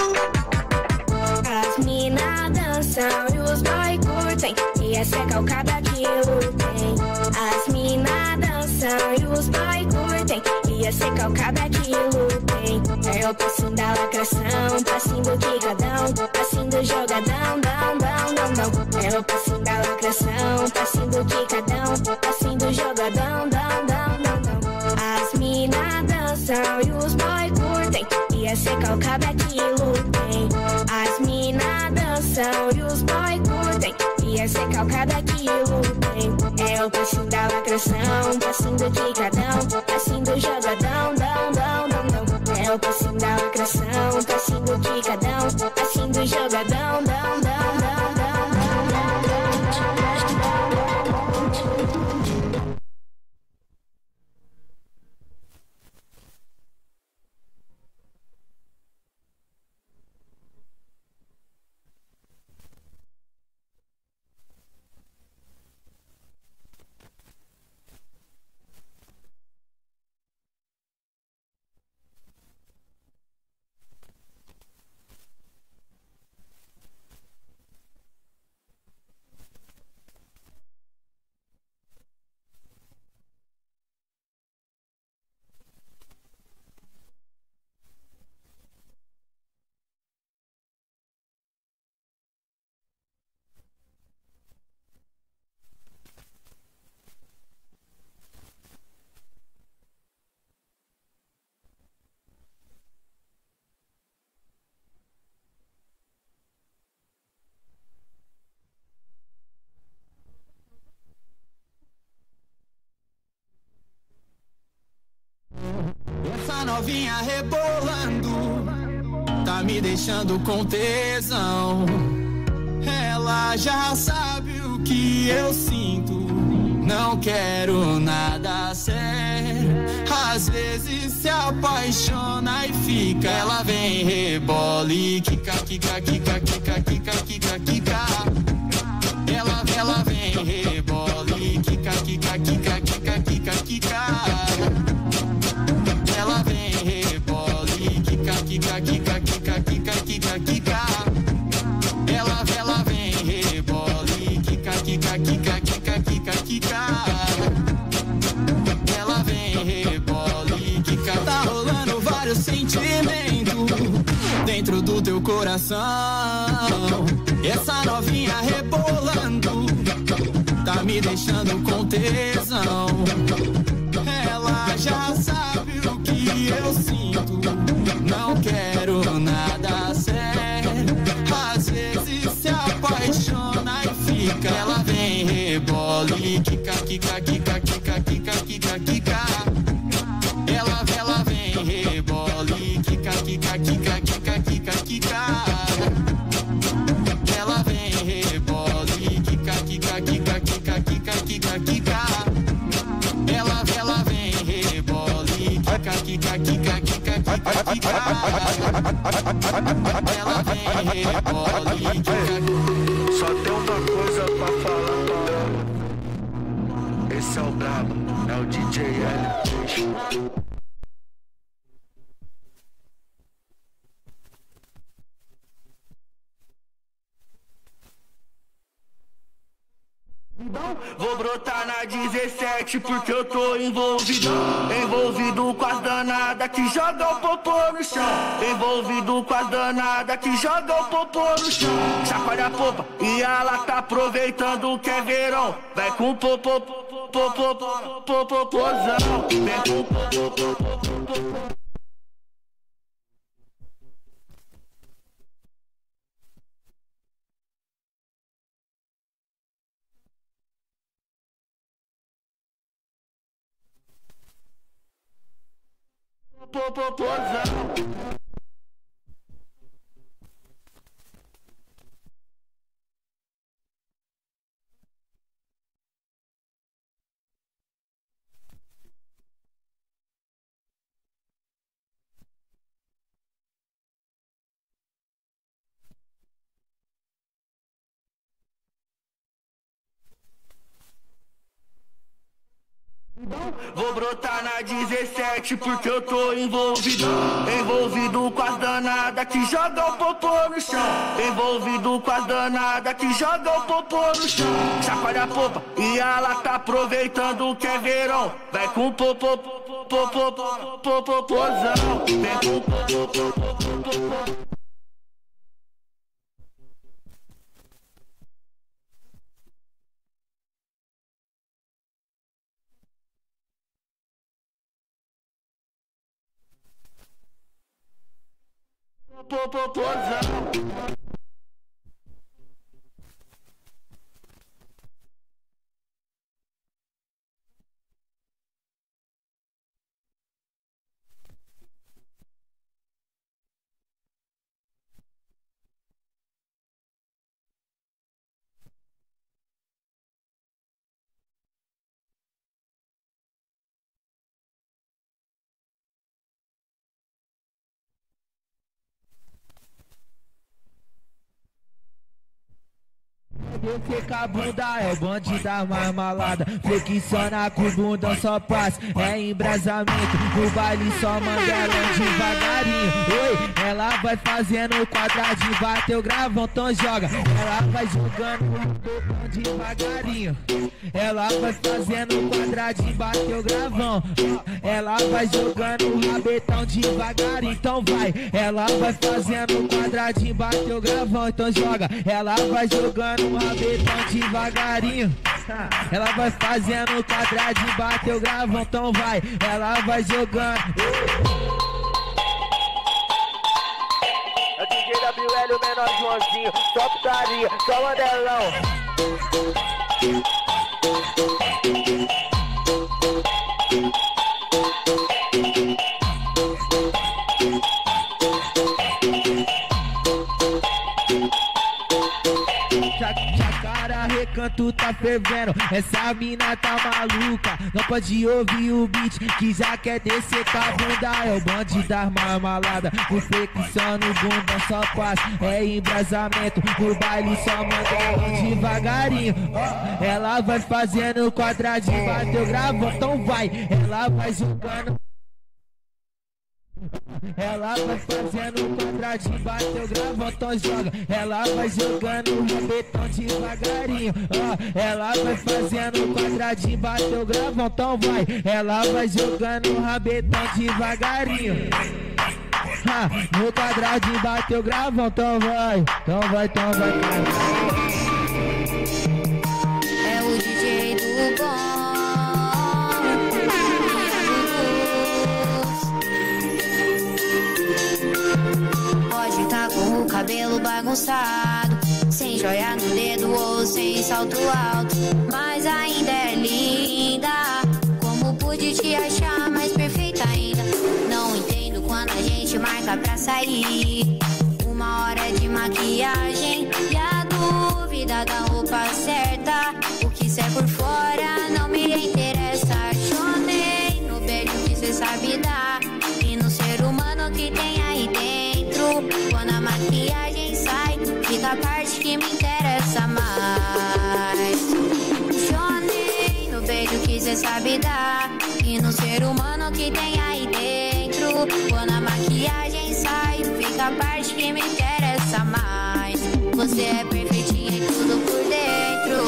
As mina dançam e os boy curtem, e essa é calcada que lutem. As mina dançam e os boy curtem, e essa é calcada que lutem. É o passinho da lacração, passinho do quicadão, passinho do jogadão, dão, dão, dão, dão. É o passinho da lacração, passinho do quicadão, passinho do jogadão, dão, dão, dão, dão. As mina dançam e os boy curtem, e essa é calcada que lutem. As mina dançam e os boy curtem, e essa é calcada que lutem. É o passinho da lacração, passinho do quicadão, passinho do jogadão, dão, dão, dão, dão. É o passinho da lacração, passinho do quicadão, passinho do jogadão, dão, dão, dão, dão, dão, Essa novinha rebolando tá me deixando com tesão. Ela já sabe o que eu sinto, não quero nada sério. Às vezes se apaixona e fica. Ela vem, rebola e quica, quica, quica, quica, quica, quica, quica. Ela, ela vem, rebola e quica, quica, quica, quica, quica, quica. Ela vem, rebola e quica, quica, quica, quica, quica, quica, quica. Ela, ela vem, rebola e quica, quica, quica, quica, quica, quica. Ela vem, rebola e quica. Tá rolando vários sentimentos dentro do teu coração. Essa novinha rebolando tá me deixando com tesão. Ela já sabe o que eu sinto, não quero nada sério. Às vezes se apaixona quica, quica, quica, quica, quica, quica. Ela, ela vem, rebole, quica, quica, quica, quica, quica, quica. Ela vem, rebole, quica, quica, quica, quica, quica, quica, quica. Ela, ela vem, rebole, quica, quica, quica, quica, quica, quica. Ela vem, rebole, quica. Só tem uma coisa pra falar pra ela. Esse é o brabo, é o D J L três. Vou brotar na dezessete porque eu tô envolvido. Envolvido com as danadas que joga o popô no chão. Envolvido com as danadas que joga o popô no chão. Chacoalha a popa e ela tá aproveitando que é verão. Vai com o popô, popô, popô, popô, popôzão. Vem com o popô, popô, popô. Popozão. Vou brotar na dezessete porque eu tô envolvido. Envolvido com as danadas que joga o popô no chão. Envolvido com as danadas que joga o popô no chão. Chacoalha a popa e ela tá aproveitando que é verão. Vai com o popô, popô, popô, popô, popôzão. Vem com o popô, popô, popô. Popozão. Descer com a bunda é o bonde da marmalada. Flexiona com o bundão só passa, é embrasamento. No baile só manda ela devagarinho. Oi, ela vai fazendo quadradinho, bateu gravão, então joga. Ela vai jogando o botão devagarinho. Ela vai fazendo quadradinho, bateu gravão. Ela vai jogando o rabetão devagarinho, então vai. Ela vai fazendo quadradinho, bateu gravão, então joga. Ela vai jogando o rabetão devagarinho. Ela vai fazendo quadradinho, bateu gravão, então vai. Ela vai jogando. É o D J W L, o menor Joãozinho. Só putaria, só mandelão. Chacara, recanto tá fervendo, essa mina tá maluca. Não pode ouvir o beat que já quer descer com a bunda. É o bonde das marmalada, o flexão no bunda só passa, é embrasamento. No baile só manda devagarinho. Ó, ela vai fazendo quadradinho, bateu gravão, então vai. Ela vai jogando. Ela vai fazendo quadradinho, bateu gravão, então joga. Ela vai jogando o rabetão devagarinho. Ó, ela vai fazendo quadradinho, bateu gravão, então vai. Ela vai jogando o rabetão devagarinho. Ha, no quadradinho bateu gravão, então vai. Então vai, então vai. É o D J do bom. Pode tá com o cabelo bagunçado, sem joia no dedo ou sem salto alto, mas ainda é lindo. te achar mais perfeita ainda. Não entendo quando a gente marca pra sair. Uma hora de maquiagem e a dúvida da roupa certa. O que cê é por fora não me interessa. Chonei no beijo que cê sabe dar e no ser humano que tem aí dentro. Quando a maquiagem sai, fica a parte que me interessa mais. Chonei no beijo que cê sabe dar e no ser humano que tem aí dentro. Quando a maquiagem sai, fica a parte que me interessa mais. Você é perfeitinha e tudo por dentro.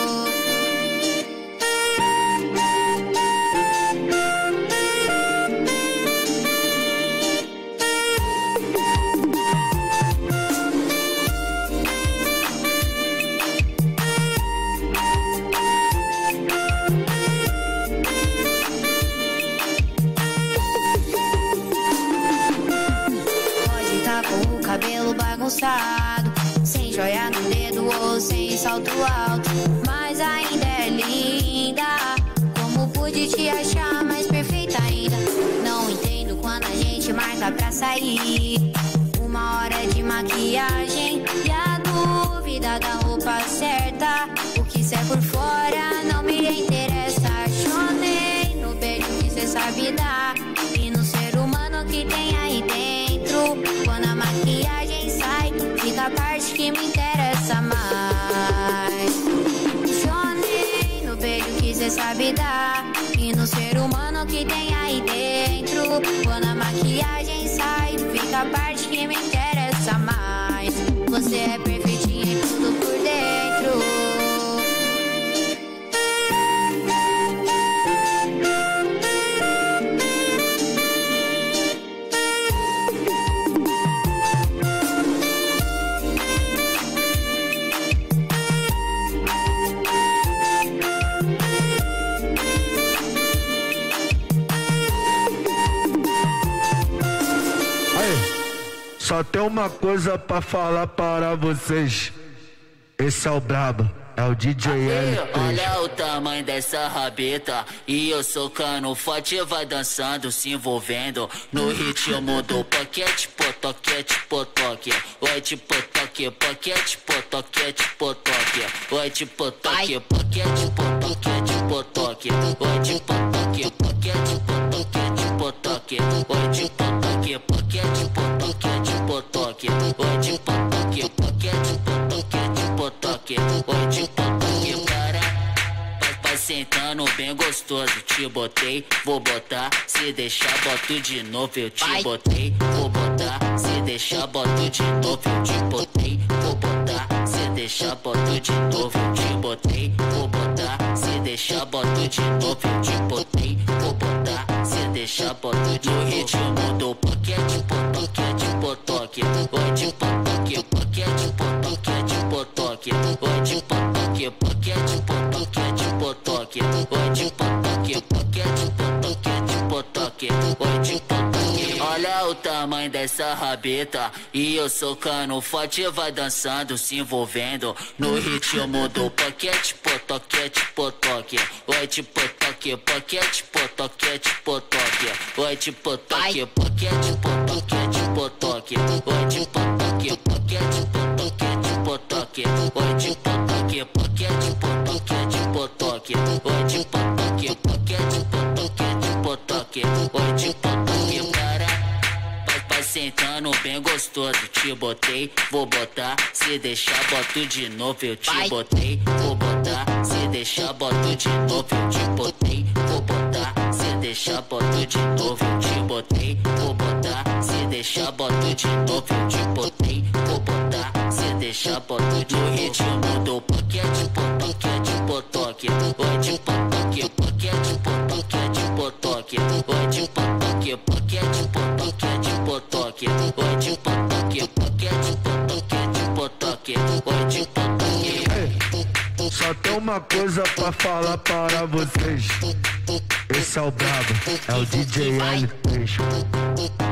Cabelo bagunçado, sem joia no dedo ou sem salto alto, mas ainda é linda. Como pude te achar mais perfeita ainda? Não entendo quando a gente marca pra sair. Uma hora de maquiagem e a dúvida da roupa certa. O que cê é por fora não me interessa. Chonei no beijo que cê sabe dar e no ser humano que tem aí dentro. Quando a maquiagem sai, fica a parte que me interessa mais. Chonei no beijo que cê sabe dar e no ser humano que tem aí dentro. Quando a maquiagem sai, fica a parte que me interessa mais. Você é perfeitinha e tudo por dentro. Só tem uma coisa pra falar para vocês. Esse é o brabo, é o D J L três. Olha o tamanho dessa rabeta. E eu socando forte, vai dançando, se envolvendo no ritmo do paquete, potoquete, potoque. Oi de potoque, paquete, potoquete, potoque. Oi de potoque, paquete, potoquete, potoque. Oi de potoque, paquete, potoquete, potoque. Oi de potoque, paquete, potoquete, potoque. Oi de potoque, paquete, potoquete, potoque. Oi de potoque, para. Vai sentando bem gostoso, te botei, vou botar. Se deixar, boto de novo, eu te botei. Vou botar, se deixar, boto de novo, eu te botei. Vou botar, se deixar, boto de novo, eu te botei. Vou botar, se deixar, boto de novo, eu te botei. Vou botar, se deixar, boto de novo. No ritmo do paquete, potoquete, potoque. Oi de potoque, paquete, potoquete, potoque. Oi de potoque, paquete, potoquete, potoque. Oi de potoque, paquete, potoquete, potoque. Oi de potoque. Olha o tamanho dessa rabeta. E eu socando forte, vai dançando, se envolvendo no ritmo do paquete, potoquete, potoque. Oi de potoque, paquete, potoquete, potoque. Oi de potoque, paquete, potoquete, potoque. Oi de potoque, paquete, potoquete, potoque. Oi de potoque, paquete, potoquete, potoque. Oi de potoque, paquete, potoquete, potoque. Oi de potoque, para. Vai sentando bem gostoso, te botei, vou botar. Se deixar, boto de novo, eu te botei. Vou botar, se deixar, boto de novo, eu te botei. Vou botar, se deixar, boto de novo, eu te botei. Vou botar, se deixar, boto de novo, eu te botei. Vou botar, se deixar, boto de no ritmo do paquete, potoquete, potoque. Oi de potoque, paquete, potoquete, potoque. Oi de potoque, paquete, potoquete, potoque. Oi de potoque, paquete, potoquete, potoque. Oi de potoque. Só tem uma coisa pra falar para vocês. Esse é o brabo, é o D J L três.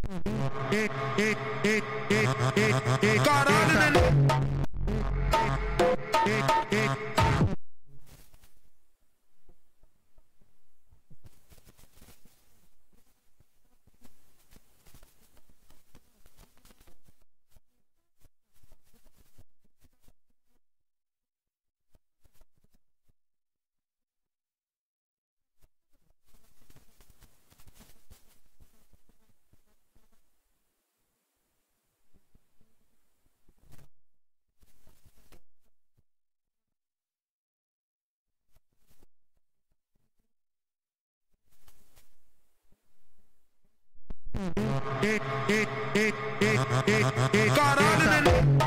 Caralho, neném. Caralho, neném.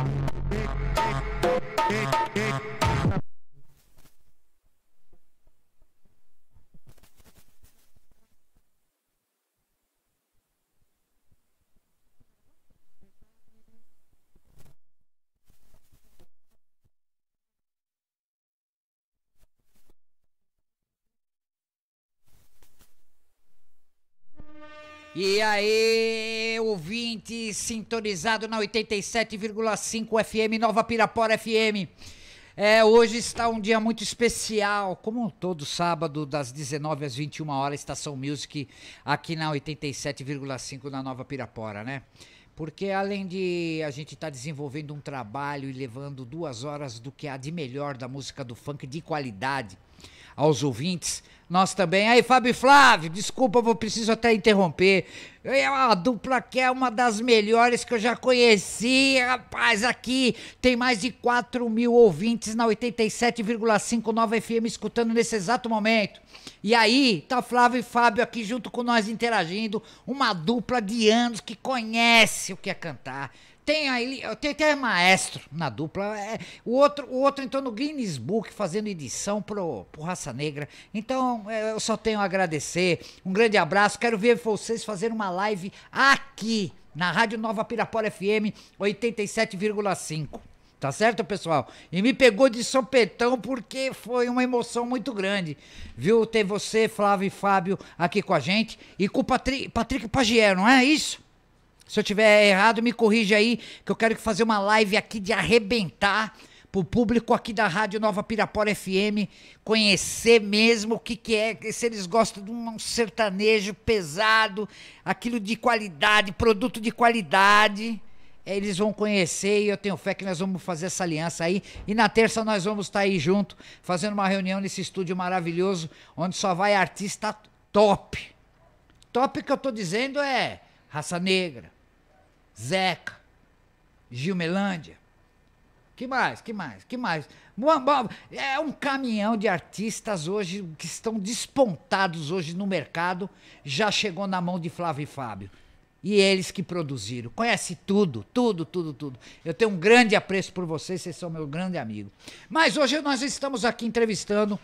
E aí, ouvinte sintonizado na oitenta e sete vírgula cinco F M, Nova Pirapora F M. É, hoje está um dia muito especial, como todo sábado, das dezenove às vinte e uma horas, Estação Music, aqui na oitenta e sete vírgula cinco na Nova Pirapora, né? Porque além de a gente estar tá desenvolvendo um trabalho e levando duas horas do que há de melhor da música do funk de qualidade aos ouvintes, nós também. Aí, Fábio e Flávio, desculpa, vou preciso até interromper. É uma dupla que é uma das melhores que eu já conheci, rapaz. Aqui tem mais de quatro mil ouvintes na oitenta e sete vírgula cinco Nova F M escutando nesse exato momento. E aí, tá Flávio e Fábio aqui junto com nós interagindo. Uma dupla de anos que conhece o que é cantar. Tem aí, tem até maestro na dupla. É, o, outro, o outro entrou no Guinness Book fazendo edição pro, pro Raça Negra. Então é, eu só tenho a agradecer. Um grande abraço. Quero ver vocês fazerem uma live aqui na Rádio Nova Pirapora F M oitenta e sete vírgula cinco. Tá certo, pessoal? E me pegou de sopetão porque foi uma emoção muito grande, viu? Ter você, Flávio e Fábio aqui com a gente. E com o Patrick, Patrick Pagier, não é isso? Se eu tiver errado, me corrija aí, que eu quero fazer uma live aqui de arrebentar pro público aqui da Rádio Nova Pirapora F M conhecer mesmo o que que é, se eles gostam de um sertanejo pesado, aquilo de qualidade, produto de qualidade, eles vão conhecer e eu tenho fé que nós vamos fazer essa aliança aí. E na terça nós vamos estar aí junto, fazendo uma reunião nesse estúdio maravilhoso, onde só vai artista top. Top que eu tô dizendo é Raça Negra, Zeca, Gil Melândia, que mais, que mais, que mais? É um caminhão de artistas hoje que estão despontados hoje no mercado, já chegou na mão de Flávio e Fábio. E eles que produziram, conhece tudo, tudo, tudo, tudo. Eu tenho um grande apreço por vocês, vocês são meu grande amigo. Mas hoje nós estamos aqui entrevistando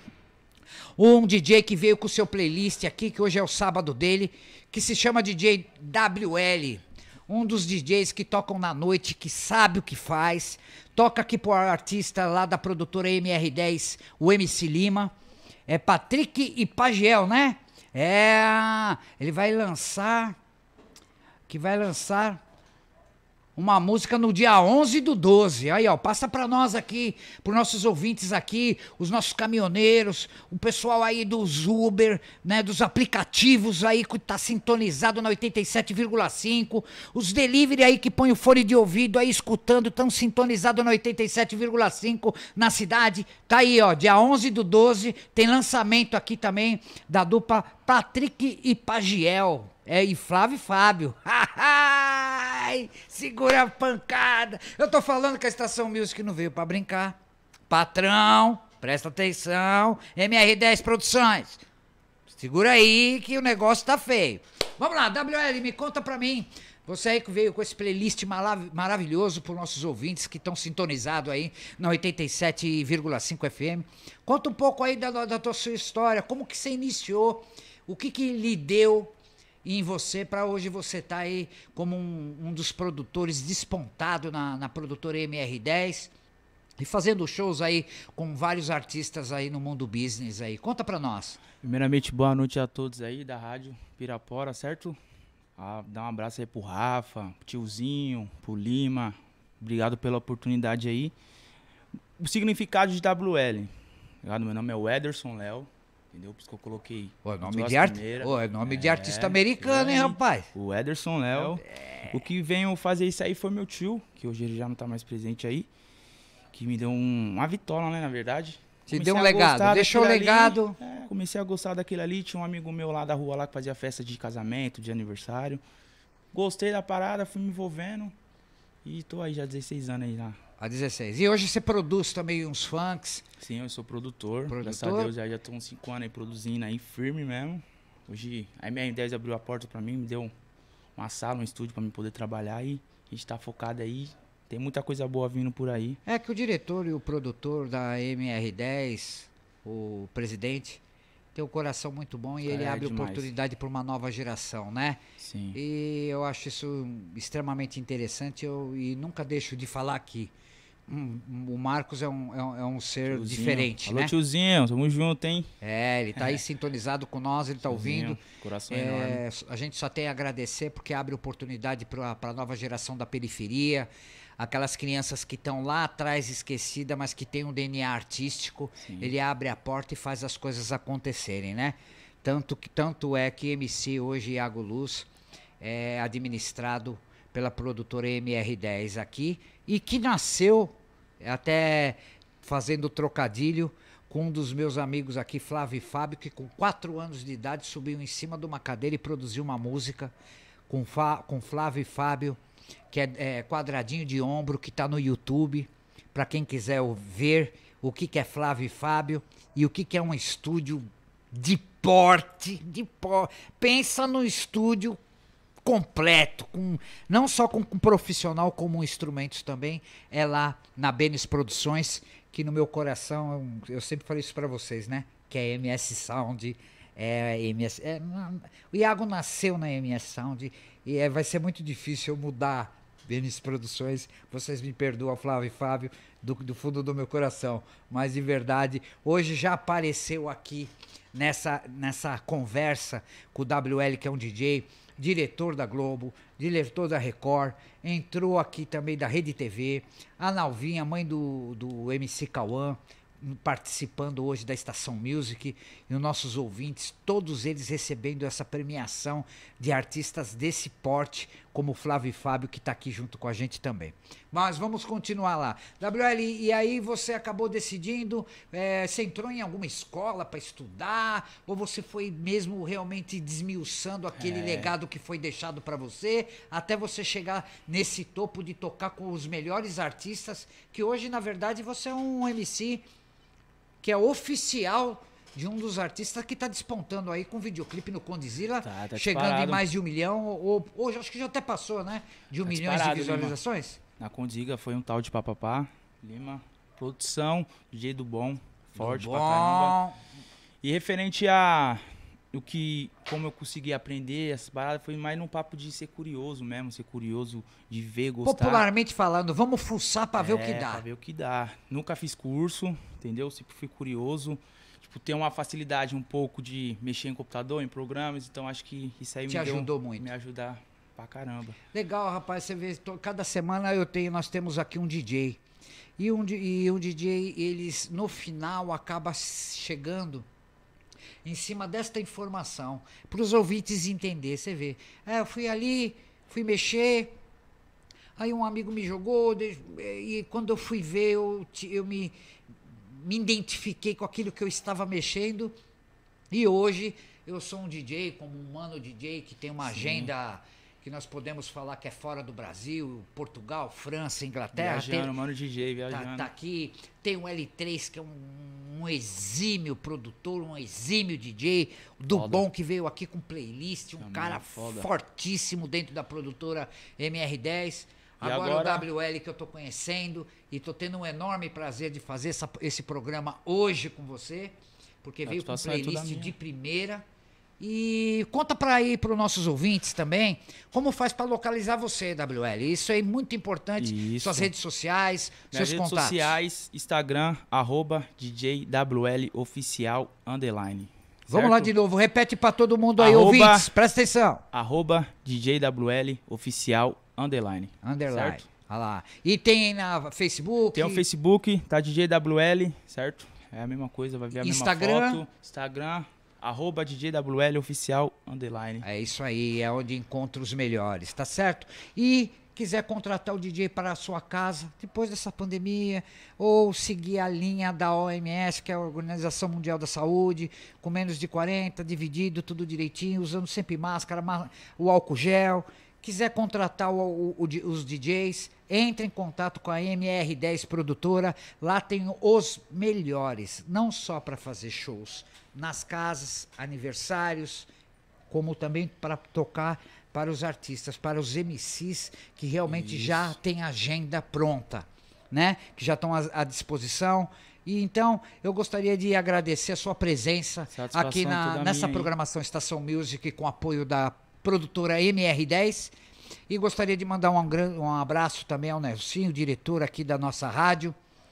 um D J que veio com o seu playlist aqui, que hoje é o sábado dele, que se chama D J W L. Um dos D Js que tocam na noite, que sabe o que faz. Toca aqui pro artista lá da produtora M R dez, o M C Lima. É Patrick e Pagiel, né? É, ele vai lançar, que vai lançar uma música no dia onze do doze. Aí, ó, passa pra nós aqui, pros nossos ouvintes aqui, os nossos caminhoneiros, o pessoal aí dos Uber, né, dos aplicativos aí que tá sintonizado na oitenta e sete vírgula cinco, os delivery aí que põe o fone de ouvido aí escutando, tão sintonizado na oitenta e sete vírgula cinco na cidade. Tá aí, ó, dia onze do doze, tem lançamento aqui também da dupla Patrick e Pagiel. É, e Flávio e Fábio. Ai, segura a pancada. Eu tô falando que a Estação Music não veio pra brincar. Patrão, presta atenção. M R dez Produções. Segura aí que o negócio tá feio. Vamos lá, W L, me conta pra mim. Você aí que veio com esse playlist marav- maravilhoso pros nossos ouvintes que estão sintonizados aí na oitenta e sete vírgula cinco F M. Conta um pouco aí da, da tua sua história. Como que você iniciou? O que que lhe deu em você, para hoje você tá aí como um, um dos produtores despontado na, na produtora M R dez e fazendo shows aí com vários artistas aí no mundo business aí. Conta pra nós. Primeiramente, boa noite a todos aí da Rádio Pirapora, certo? Ah, dar um abraço aí pro Rafa, pro tiozinho, pro Lima. Obrigado pela oportunidade aí. O significado de W L. Obrigado, meu nome é o Ederson Léo. Entendeu? Por isso que eu coloquei. Pô, nome de arte... Pô, é nome é, de artista americano, hein, rapaz? O Ederson Léo. É. O que veio fazer isso aí foi meu tio, que hoje ele já não tá mais presente aí. Que me deu um, uma vitória, né, na verdade. Te deu um legado, deixou o legado. Ali, é, comecei a gostar daquilo ali. Tinha um amigo meu lá da rua lá que fazia festa de casamento, de aniversário. Gostei da parada, fui me envolvendo. E tô aí já há dezesseis anos aí já. Há dezesseis. E hoje você produz também uns funks? Sim, eu sou produtor. produtor? Graças a Deus, já, já tô uns cinco anos aí produzindo aí, firme mesmo. Hoje a M R dez abriu a porta pra mim, me deu uma sala, um estúdio pra mim poder trabalhar e a gente tá focado aí. Tem muita coisa boa vindo por aí. É que o diretor e o produtor da M R dez, o presidente, tem um coração muito bom e ele é abre demais. Oportunidade para uma nova geração, né? Sim. E eu acho isso extremamente interessante eu, e nunca deixo de falar aqui. Hum, o Marcos é um, é um, é um ser tiozinho. Diferente, Alô, né? tiozinho, tamo junto, hein? É, ele tá aí sintonizado com nós, ele tá tiozinho, ouvindo. Coração é, enorme. A gente só tem a agradecer porque abre oportunidade para a nova geração da periferia. Aquelas crianças que estão lá atrás esquecidas, mas que tem um D N A artístico, sim. Ele abre a porta e faz as coisas acontecerem, né? Tanto, que, tanto é que M C hoje, Iago Luz, é administrado pela produtora M R dez aqui e que nasceu, até fazendo trocadilho, com um dos meus amigos aqui, Flávio e Fábio, que com quatro anos de idade subiu em cima de uma cadeira e produziu uma música com, Fa, com Flávio e Fábio, que é, é Quadradinho de Ombro, que está no YouTube, para quem quiser ver o que, que é Flávio e Fábio e o que, que é um estúdio de porte, de por... pensa no estúdio completo, com, não só com, com profissional, como instrumentos também, é lá na Benes Produções, que no meu coração, eu, eu sempre falei isso para vocês, né, que é M S Sound, é M S... É, o Iago nasceu na M S Sound e é, vai ser muito difícil eu mudar Benes Produções. Vocês me perdoam, Flávio e Fábio, do, do fundo do meu coração. Mas de verdade, hoje já apareceu aqui nessa, nessa conversa com o W L, que é um D J, diretor da Globo, diretor da Record, entrou aqui também da Rede T V, a Nalvinha, mãe do, do M C Cauã, participando hoje da Estação Music, e os nossos ouvintes, todos eles recebendo essa premiação de artistas desse porte, como o Flávio e Fábio, que está aqui junto com a gente também. Mas vamos continuar lá. W L, e aí você acabou decidindo, é, você entrou em alguma escola para estudar, ou você foi mesmo realmente desmiuçando aquele é. legado que foi deixado para você, até você chegar nesse topo de tocar com os melhores artistas, que hoje, na verdade, você é um M C que é oficial de um dos artistas que está despontando aí com videoclipe no Condzilla, tá, tá chegando disparado. em mais de um milhão, ou hoje acho que já até passou, né? De um tá milhão de visualizações. Lima. Na Condzilla foi um tal de Papapá, Lima, produção, D J do bom, forte do bom. Pra caramba. E referente a o que, como eu consegui aprender essas paradas, foi mais num papo de ser curioso mesmo, ser curioso de ver, gostar. Popularmente falando, vamos fuçar pra é, ver o que dá. Pra ver o que dá. Nunca fiz curso, entendeu? Sempre fui curioso. Tipo, ter uma facilidade um pouco de mexer em computador, em programas, então acho que isso aí Te me deu, ajudou muito. Me ajudar pra caramba. Legal, rapaz, você vê, tô, cada semana eu tenho, nós temos aqui um D J. E um, e um D J, eles no final acaba chegando em cima desta informação, para os ouvintes entenderem. Você vê, é, eu fui ali, fui mexer, aí um amigo me jogou, e quando eu fui ver, eu, eu me, me identifiquei com aquilo que eu estava mexendo, e hoje eu sou um D J, como um mano D J, que tem uma Sim. agenda que nós podemos falar que é fora do Brasil, Portugal, França, Inglaterra. Viajando, tem, mano D J, viajando. Tá, tá aqui, tem o L três, que é um, um exímio produtor, um exímio D J, do foda. Bom, que veio aqui com playlist, um Também cara foda. Fortíssimo dentro da produtora M R dez. Agora, agora o W L, que eu tô conhecendo, e tô tendo um enorme prazer de fazer essa, esse programa hoje com você, porque veio com playlist de primeira. E conta para aí para os nossos ouvintes também, como faz para localizar você, W L. Isso é muito importante. Isso. Suas redes sociais, Minhas seus redes contatos. sociais, Instagram, arroba D J W L Oficial, underline. Vamos certo? lá de novo, repete pra todo mundo aí, Arroba- ouvintes, presta atenção. Arroba D J W L oficial underline. Underline. Certo? Olha lá. E tem na Facebook? Tem o Facebook, tá D J W L, certo? É a mesma coisa, vai ver a Instagram? mesma foto. Instagram, arroba D J W L oficial underline. É isso aí, é onde encontra os melhores, tá certo? E quiser contratar o D J para a sua casa, depois dessa pandemia, ou seguir a linha da O M S, que é a Organização Mundial da Saúde, com menos de quarenta, dividido, tudo direitinho, usando sempre máscara, ma- o álcool gel. Quiser contratar o, o, o, os D Js, entre em contato com a M R dez Produtora. Lá tem os melhores, não só para fazer shows nas casas, aniversários, como também para tocar para os artistas, para os M Cs que realmente Isso. já têm agenda pronta, né? Que já estão à, à disposição. E então, eu gostaria de agradecer a sua presença Satisfação aqui na, toda nessa minha aí. programação Estação Music com apoio da produtora M R dez. E gostaria de mandar um, gran- um abraço também ao Nelsinho, diretor aqui da nossa rádio,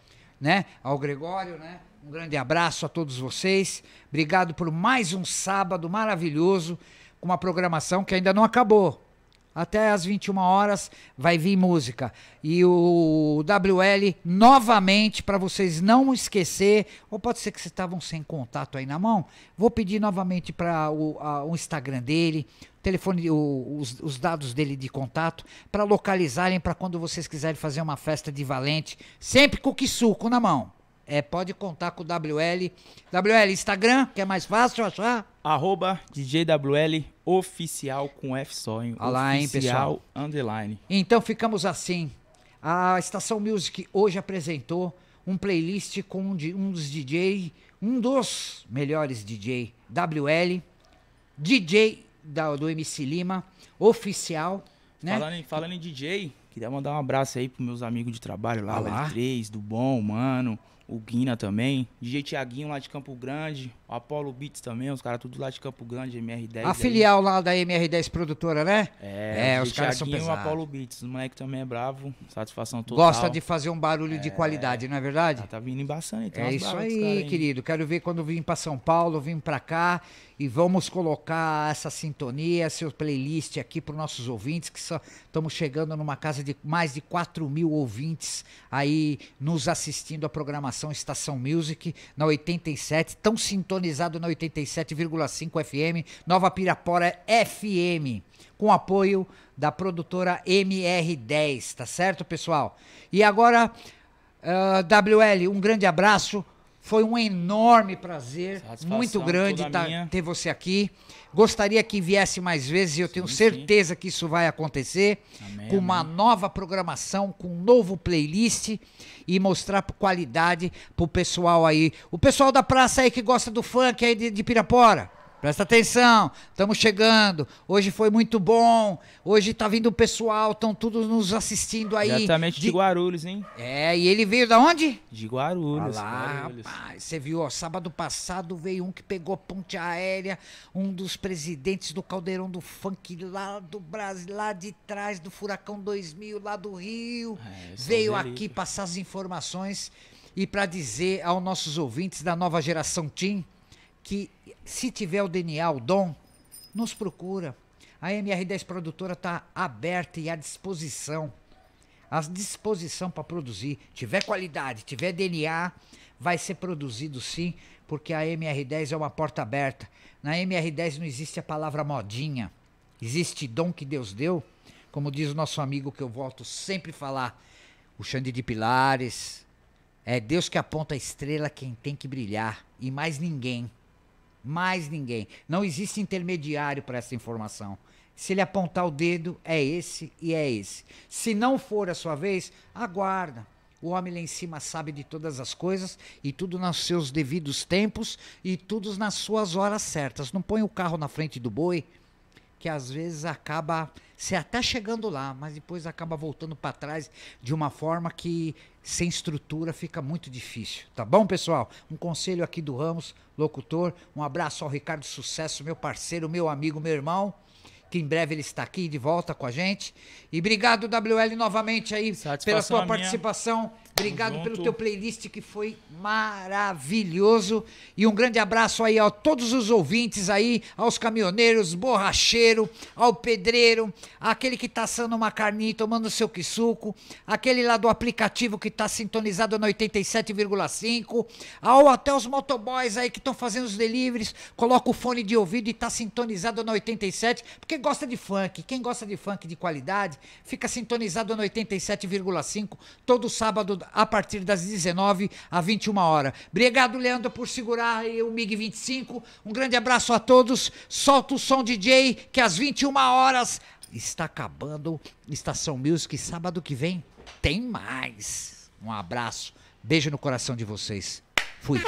né? Ao Gregório, né? Um grande abraço a todos vocês. Obrigado por mais um sábado maravilhoso, com uma programação que ainda não acabou. Até às vinte e uma horas vai vir música. E o W L, novamente, para vocês não esquecer, ou pode ser que vocês estavam sem contato aí na mão, vou pedir novamente para o, a- o Instagram dele, o telefone, o- os, os dados dele de contato, para localizarem para quando vocês quiserem fazer uma festa de valente, sempre com o suco na mão. É, pode contar com o W L. W L, Instagram, que é mais fácil achar. Arroba D J W L oficial com F só, hein? Olha lá, hein, pessoal. Oficial underline. Então ficamos assim. A Estação Music hoje apresentou um playlist com um, de- um dos D J, um dos melhores D J, W L, D J da- do M C Lima, oficial, né? Falando, em, falando em D J, queria mandar um abraço aí pros meus amigos de trabalho lá, Ah o lá. L três, do Bom, mano, o Guina também, D J Tiaguinho lá de Campo Grande, o Apollo Beats também, os caras tudo lá de Campo Grande, M R dez. A aí. filial lá da M R dez Produtora, né? É, É, o os caras são Tiaguinho e o pesados. Apollo Beats, o moleque também é bravo, satisfação total. Gosta de fazer um barulho de qualidade, não é verdade? Tá, tá vindo embaçando, então. É isso aí, querido. Quero ver quando vim para São Paulo, vim para cá e vamos colocar essa sintonia, seu playlist aqui para os nossos ouvintes, que só estamos chegando numa casa de mais de quatro mil ouvintes aí nos assistindo à programação Estação Music na oitenta e sete, tão sintonizado na oitenta e sete vírgula cinco F M, Nova Pirapora F M, com apoio da produtora M R dez, tá certo, pessoal? E agora, ah, W L, um grande abraço. Foi um enorme prazer, Satisfação muito grande toda tá- minha. ter você aqui. Gostaria que viesse mais vezes e eu tenho certeza que isso vai acontecer. Amém, com uma amém. nova programação, com um novo playlist e mostrar qualidade pro pessoal aí. O pessoal da praça aí que gosta do funk aí de, de Pirapora. Presta atenção, estamos chegando. Hoje foi muito bom. Hoje tá vindo o pessoal, estão todos nos assistindo aí. Diretamente de Guarulhos, hein? É, e ele veio da onde? De Guarulhos. Olha lá, Guarulhos. rapaz, você viu, ó, sábado passado veio um que pegou ponte aérea, um dos presidentes do Caldeirão do Funk lá do Brasil, lá de trás do Furacão dois mil, lá do Rio, É, são veio os aqui elites. passar as informações e para dizer aos nossos ouvintes da nova geração Team que se tiver o D N A, o dom, nos procura. A M R dez Produtora está aberta e à disposição. À disposição para produzir. Tiver qualidade, tiver D N A, vai ser produzido sim, porque a M R dez é uma porta aberta. Na M R dez não existe a palavra modinha. Existe dom que Deus deu, como diz o nosso amigo que eu volto sempre falar, o Xande de Pilares. É Deus que aponta a estrela quem tem que brilhar, e mais ninguém. Mais ninguém. Não existe intermediário para essa informação. Se ele apontar o dedo, é esse e é esse. Se não for a sua vez, aguarda. O homem lá em cima sabe de todas as coisas e tudo nos seus devidos tempos e tudo nas suas horas certas. Não põe o carro na frente do boi, que às vezes acaba se até chegando lá, mas depois acaba voltando para trás de uma forma que sem estrutura fica muito difícil. Tá bom, pessoal? Um conselho aqui do Ramos, locutor. Um abraço ao Ricardo Sucesso, meu parceiro, meu amigo, meu irmão, que em breve ele está aqui de volta com a gente. E obrigado, W L, novamente aí pela sua minha. participação Obrigado Tamo pelo junto. teu playlist que foi maravilhoso. E um grande abraço aí a todos os ouvintes aí, aos caminhoneiros, borracheiro, ao pedreiro, aquele que tá assando uma carninha e tomando seu quisuco, aquele lá do aplicativo que tá sintonizado na oitenta e sete vírgula cinco, ao até os motoboys aí que estão fazendo os deliveries, coloca o fone de ouvido e tá sintonizado na oitenta e sete, porque gosta de funk. Quem gosta de funk de qualidade, fica sintonizado na oitenta e sete vírgula cinco todo sábado a partir das dezenove às vinte e uma horas. Obrigado, Leandro, por segurar aí o MiG vinte e cinco. Um grande abraço a todos. Solta o som, D J, que às vinte e uma horas está acabando Estação Music. Sábado que vem tem mais. Um abraço. Beijo no coração de vocês. Fui.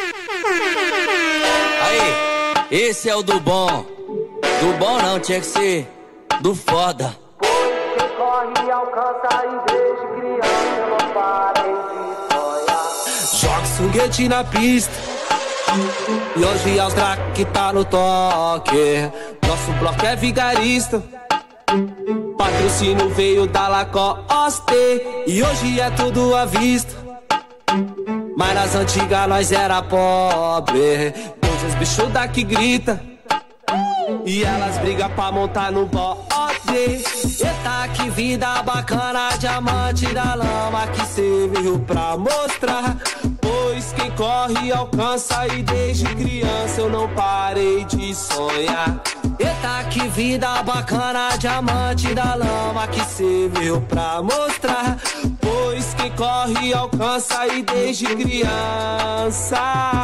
Aí, esse é o do bom. Do bom não, tinha que ser do foda. Quem corre e alcança e desde criança eu não parei de sonhar. Joga foguete na pista. E hoje é o craque que tá no toque. Nosso bloco é vigarista. Patrocínio veio da Lacoste. E hoje é tudo à vista. Mas nas antigas nós era pobre. Hoje os bichos daqui grita. E elas brigam pra montar no bote. Eita, que vida bacana, diamante da lama que cê veio pra mostrar. Pois quem corre alcança e desde criança eu não parei de sonhar. Eita, que vida bacana, diamante da lama que cê veio pra mostrar. Pois quem corre alcança e desde criança.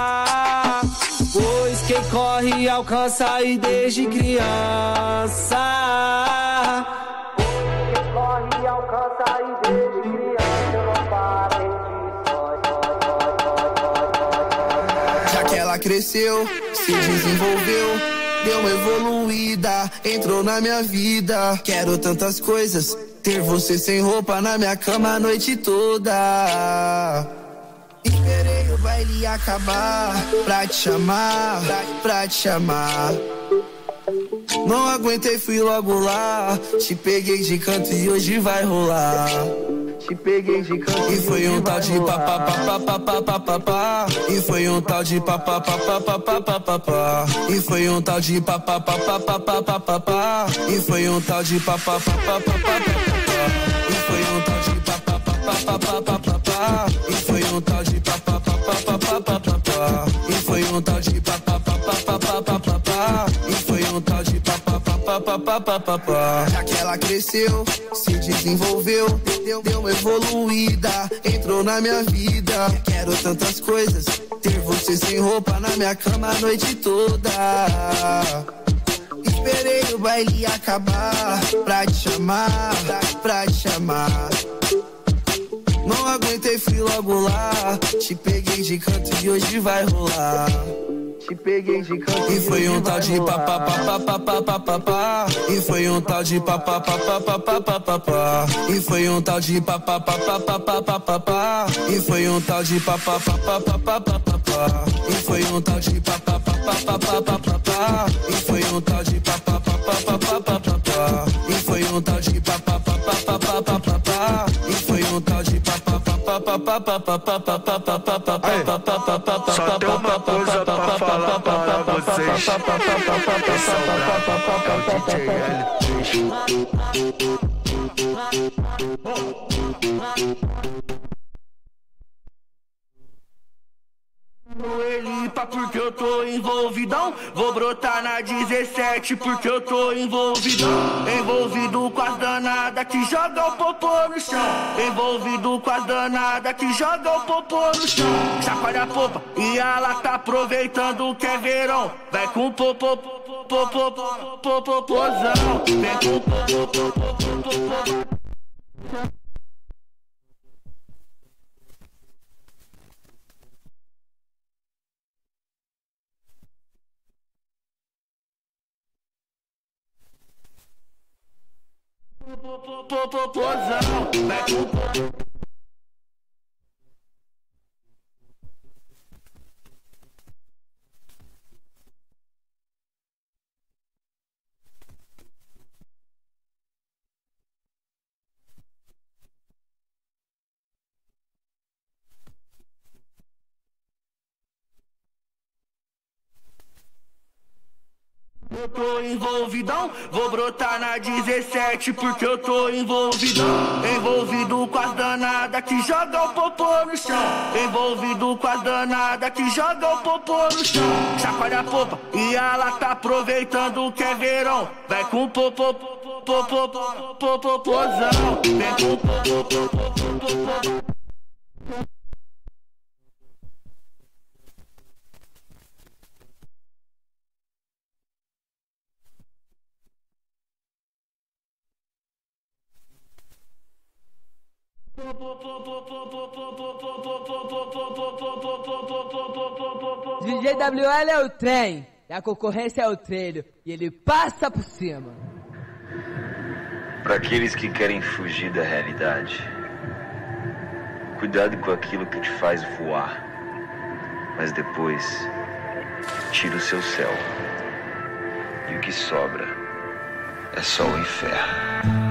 Pois quem corre alcança e desde criança. Quem corre e alcança e desde criança eu não parei de sonhar. Já que ela cresceu, se desenvolveu, deu uma evoluída, entrou na minha vida. Quero tantas coisas, ter você sem roupa na minha cama a noite toda. Esperei o baile acabar pra te chamar, pra, pra te chamar. Não aguentei, fui logo lá. Te peguei de canto e hoje vai rolar. Te peguei de canto e foi um tal de papapá. E foi um tal de papapá. E foi um tal de papapá. E foi um tal de papapá. E foi um tal de papapá. E foi um tal de papapá. E foi um tal de papapá. E foi um tal de papapá. Já que ela cresceu, se desenvolveu, deu, deu uma evoluída, entrou na minha vida. Quero tantas coisas, ter você sem roupa na minha cama a noite toda. Esperei o baile acabar pra te chamar, pra te chamar. Não aguentei, fui logo lá. Te peguei de canto e hoje vai rolar. Te peguei de canto e foi um tal de papapá. E foi um tal de papapá. E foi um tal de papapá. E foi um tal de papapá. E foi um tal de papapá. E foi um tal de papapá. E foi um tal de papapá. E foi um tal de Só tem uma coisa pra falar para vocês. Esse é o brabo, é o D J L Ele pá porque eu tô envolvidão. Vou brotar na dezessete porque eu tô envolvidão. Envolvido com as danadas que joga o popô no chão. Envolvido com as danadas que joga o popô no chão. Chacoalha a popa e ela tá aproveitando que é verão. Vai com popô, popô, popô, popôzão. Vem com popô, popô, popô. Popozão, vai com eu tô envolvidão. Vou brotar na dezessete porque eu tô envolvidão. Envolvido com as danadas que joga o popô no chão. Envolvido com as danadas que joga o popô no chão. Chacoalha a popa e ela tá aproveitando que é verão. Vai com popô, popô, popô, popô, popôzão. Vem com popô, popô, popô. D J W L é o trem, e a concorrência é o trilho, e ele passa por cima. Para aqueles que querem fugir da realidade, cuidado com aquilo que te faz voar, mas depois tira o seu céu, e o que sobra é só o inferno.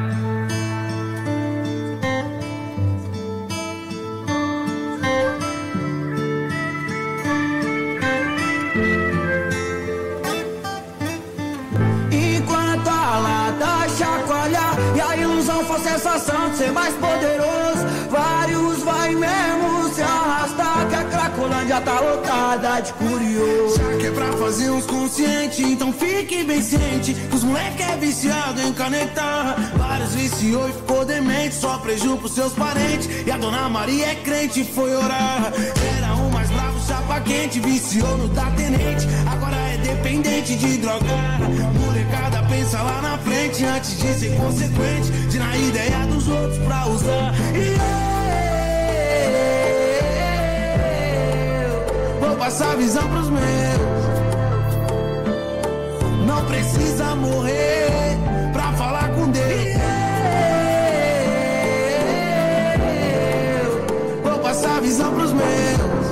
Sensação de ser mais poderoso. Vários vai mesmo se arrastar, que a Cracolândia tá lotada de curioso. Já que é pra fazer uns conscientes, então fique bem ciente que os moleque é viciado em canetar. Vários viciou e ficou demente, só prejuízo pros seus parentes. E a dona Maria é crente e foi orar. Era o mais bravo, chapa quente, viciou no da tenente, agora é dependente de drogar. Molecada pensa lá na frente antes de ser consequente, de na ideia dos outros pra usar. E eu vou passar a visão pros meus. Não precisa morrer pra falar com Deus. Eu vou passar a visão pros meus.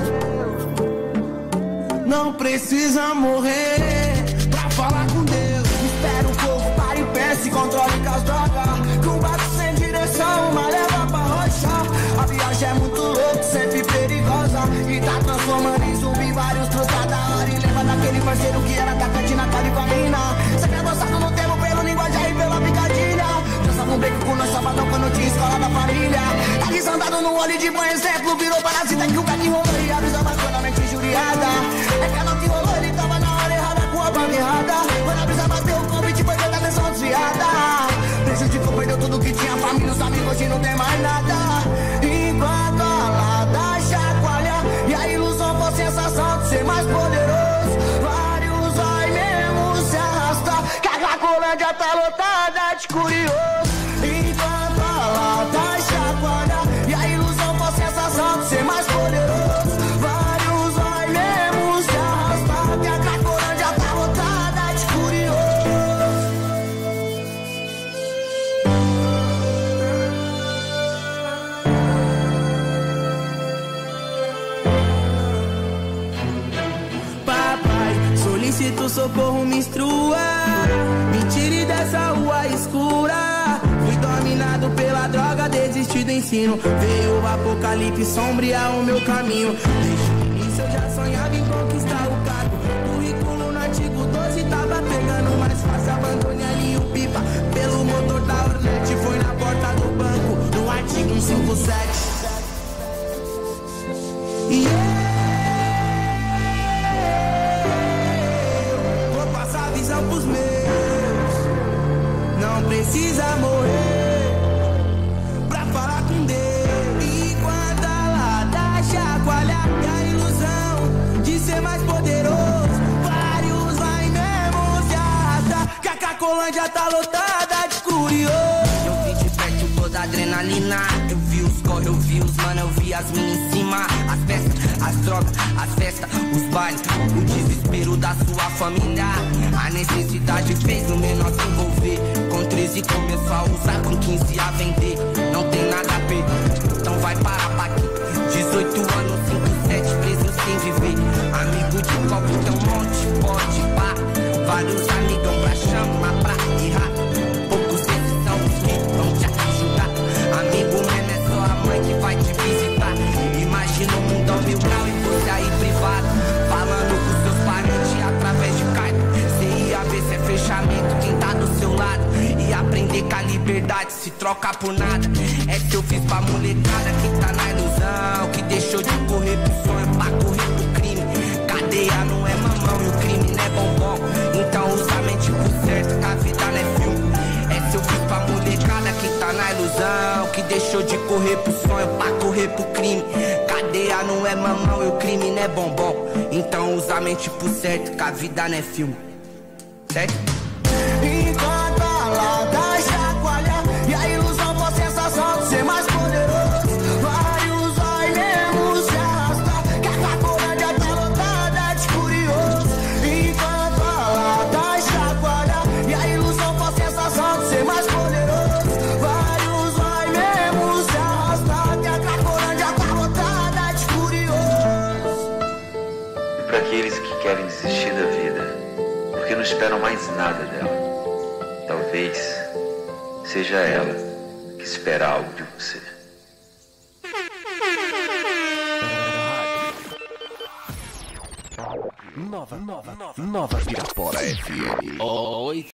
Não precisa morrer pra falar com Deus. Espera um pouco, para e pensa e controle com as drogas. Combate sem direção, uma leva pra rochar. A viagem é muito louca, sempre perigosa, e tá transformando em zumbi vários truques da hora. E lembra daquele parceiro que era da cantina, tá ali com a mina. Sempre avançado no tempo pelo linguajar e pela picadilha. Dança com beco com nós sabadão quando tinha escola da família. Tá desandado no olho de banho, exemplo, virou parasita que o cara enrolou e avisa bacana, mente injuriada. É que ela que rolou, ele tava na hora errada com a banca errada. Quando a brisa bateu o convite, foi toda a atenção desviada. Prejudicou, perdeu tudo que tinha, família, os amigos, hoje não tem mais nada. Enquanto a lada chacoalha e a ilusão for sensação de ser mais poderoso, vários vai mesmo se arrastar, que a Cracolândia tá lotada de curioso. Enquanto a lada chacoalha e a ilusão for sensação de ser mais poderoso, vários vai mesmo se arrastar, que a Cracolândia tá lotada de curioso. Papai, solicito socorro, me instrua, me tire dessa rua escura. Fui dominado pela droga, desisti do ensino. Veio o apocalipse sombrear o meu caminho. Desde o início eu já sonhava em conquistar o cargo. Currículo no artigo doze tava pegando mais fácil. Abandonei ali o pipa pelo motor da Hornet. Foi na porta do banco, no artigo cento e cinquenta e sete. E eu vou passar a visão pros meus. Não precisa morrer pra falar com Deus. E quando a lada chacoalha e a ilusão de ser mais poderoso, vários vai mesmo se arrastar, que a Cracolândia tá lotada de curioso. Eu vi de perto toda a adrenalina, eu vi os corre, eu vi os mano, eu vi as minas em cima. As festas, as drogas, as festas, os bailes, o desespero da sua família. A necessidade fez o menor se envolver. Com treze começou a usar, com quinze a vender. Não tem nada a perder, então vai parar pra aqui. dezoito anos, cinco, sete, preso sem viver. Amigo de copo tem um monte, pode pá. Vários amigão pra chamar, pra errar. Poucos desses são os que vão te ajudar. Amigo mesmo é só a mãe que vai te visitar. Imagina um mundão mil grau e você aí privado, falando com seus parentes através de carta. Cê ia ver se é fechado. verdade se troca por nada. Essa eu fiz pra molecada que tá na ilusão, que deixou de correr pro sonho pra correr pro crime. Cadeia não é mamão e o crime não é bombom. Então usa a mente pro certo, que a vida não é filme. Essa eu fiz pra molecada que tá na ilusão, que deixou de correr pro sonho pra correr pro crime. Cadeia não é mamão e o crime não é bombom. Então usa a mente pro certo, que a vida não é filme. Certo? Enquanto a lata chacoalha e a ilusão for sensação de ser mais poderoso, vai o zóio mesmo se arrasta, que a Cracolândia tá lotada de curioso. Enquanto a lata chacoalha e a ilusão for sensação de ser mais poderoso, vai o zóio mesmo se arrasta, que a Cracolândia tá lotada de curioso. E para aqueles que querem desistir da vida, porque não esperam mais nada dela, talvez seja ela que espera algo de você. Nova, nova, nova, nova Pirapora F M. Oi.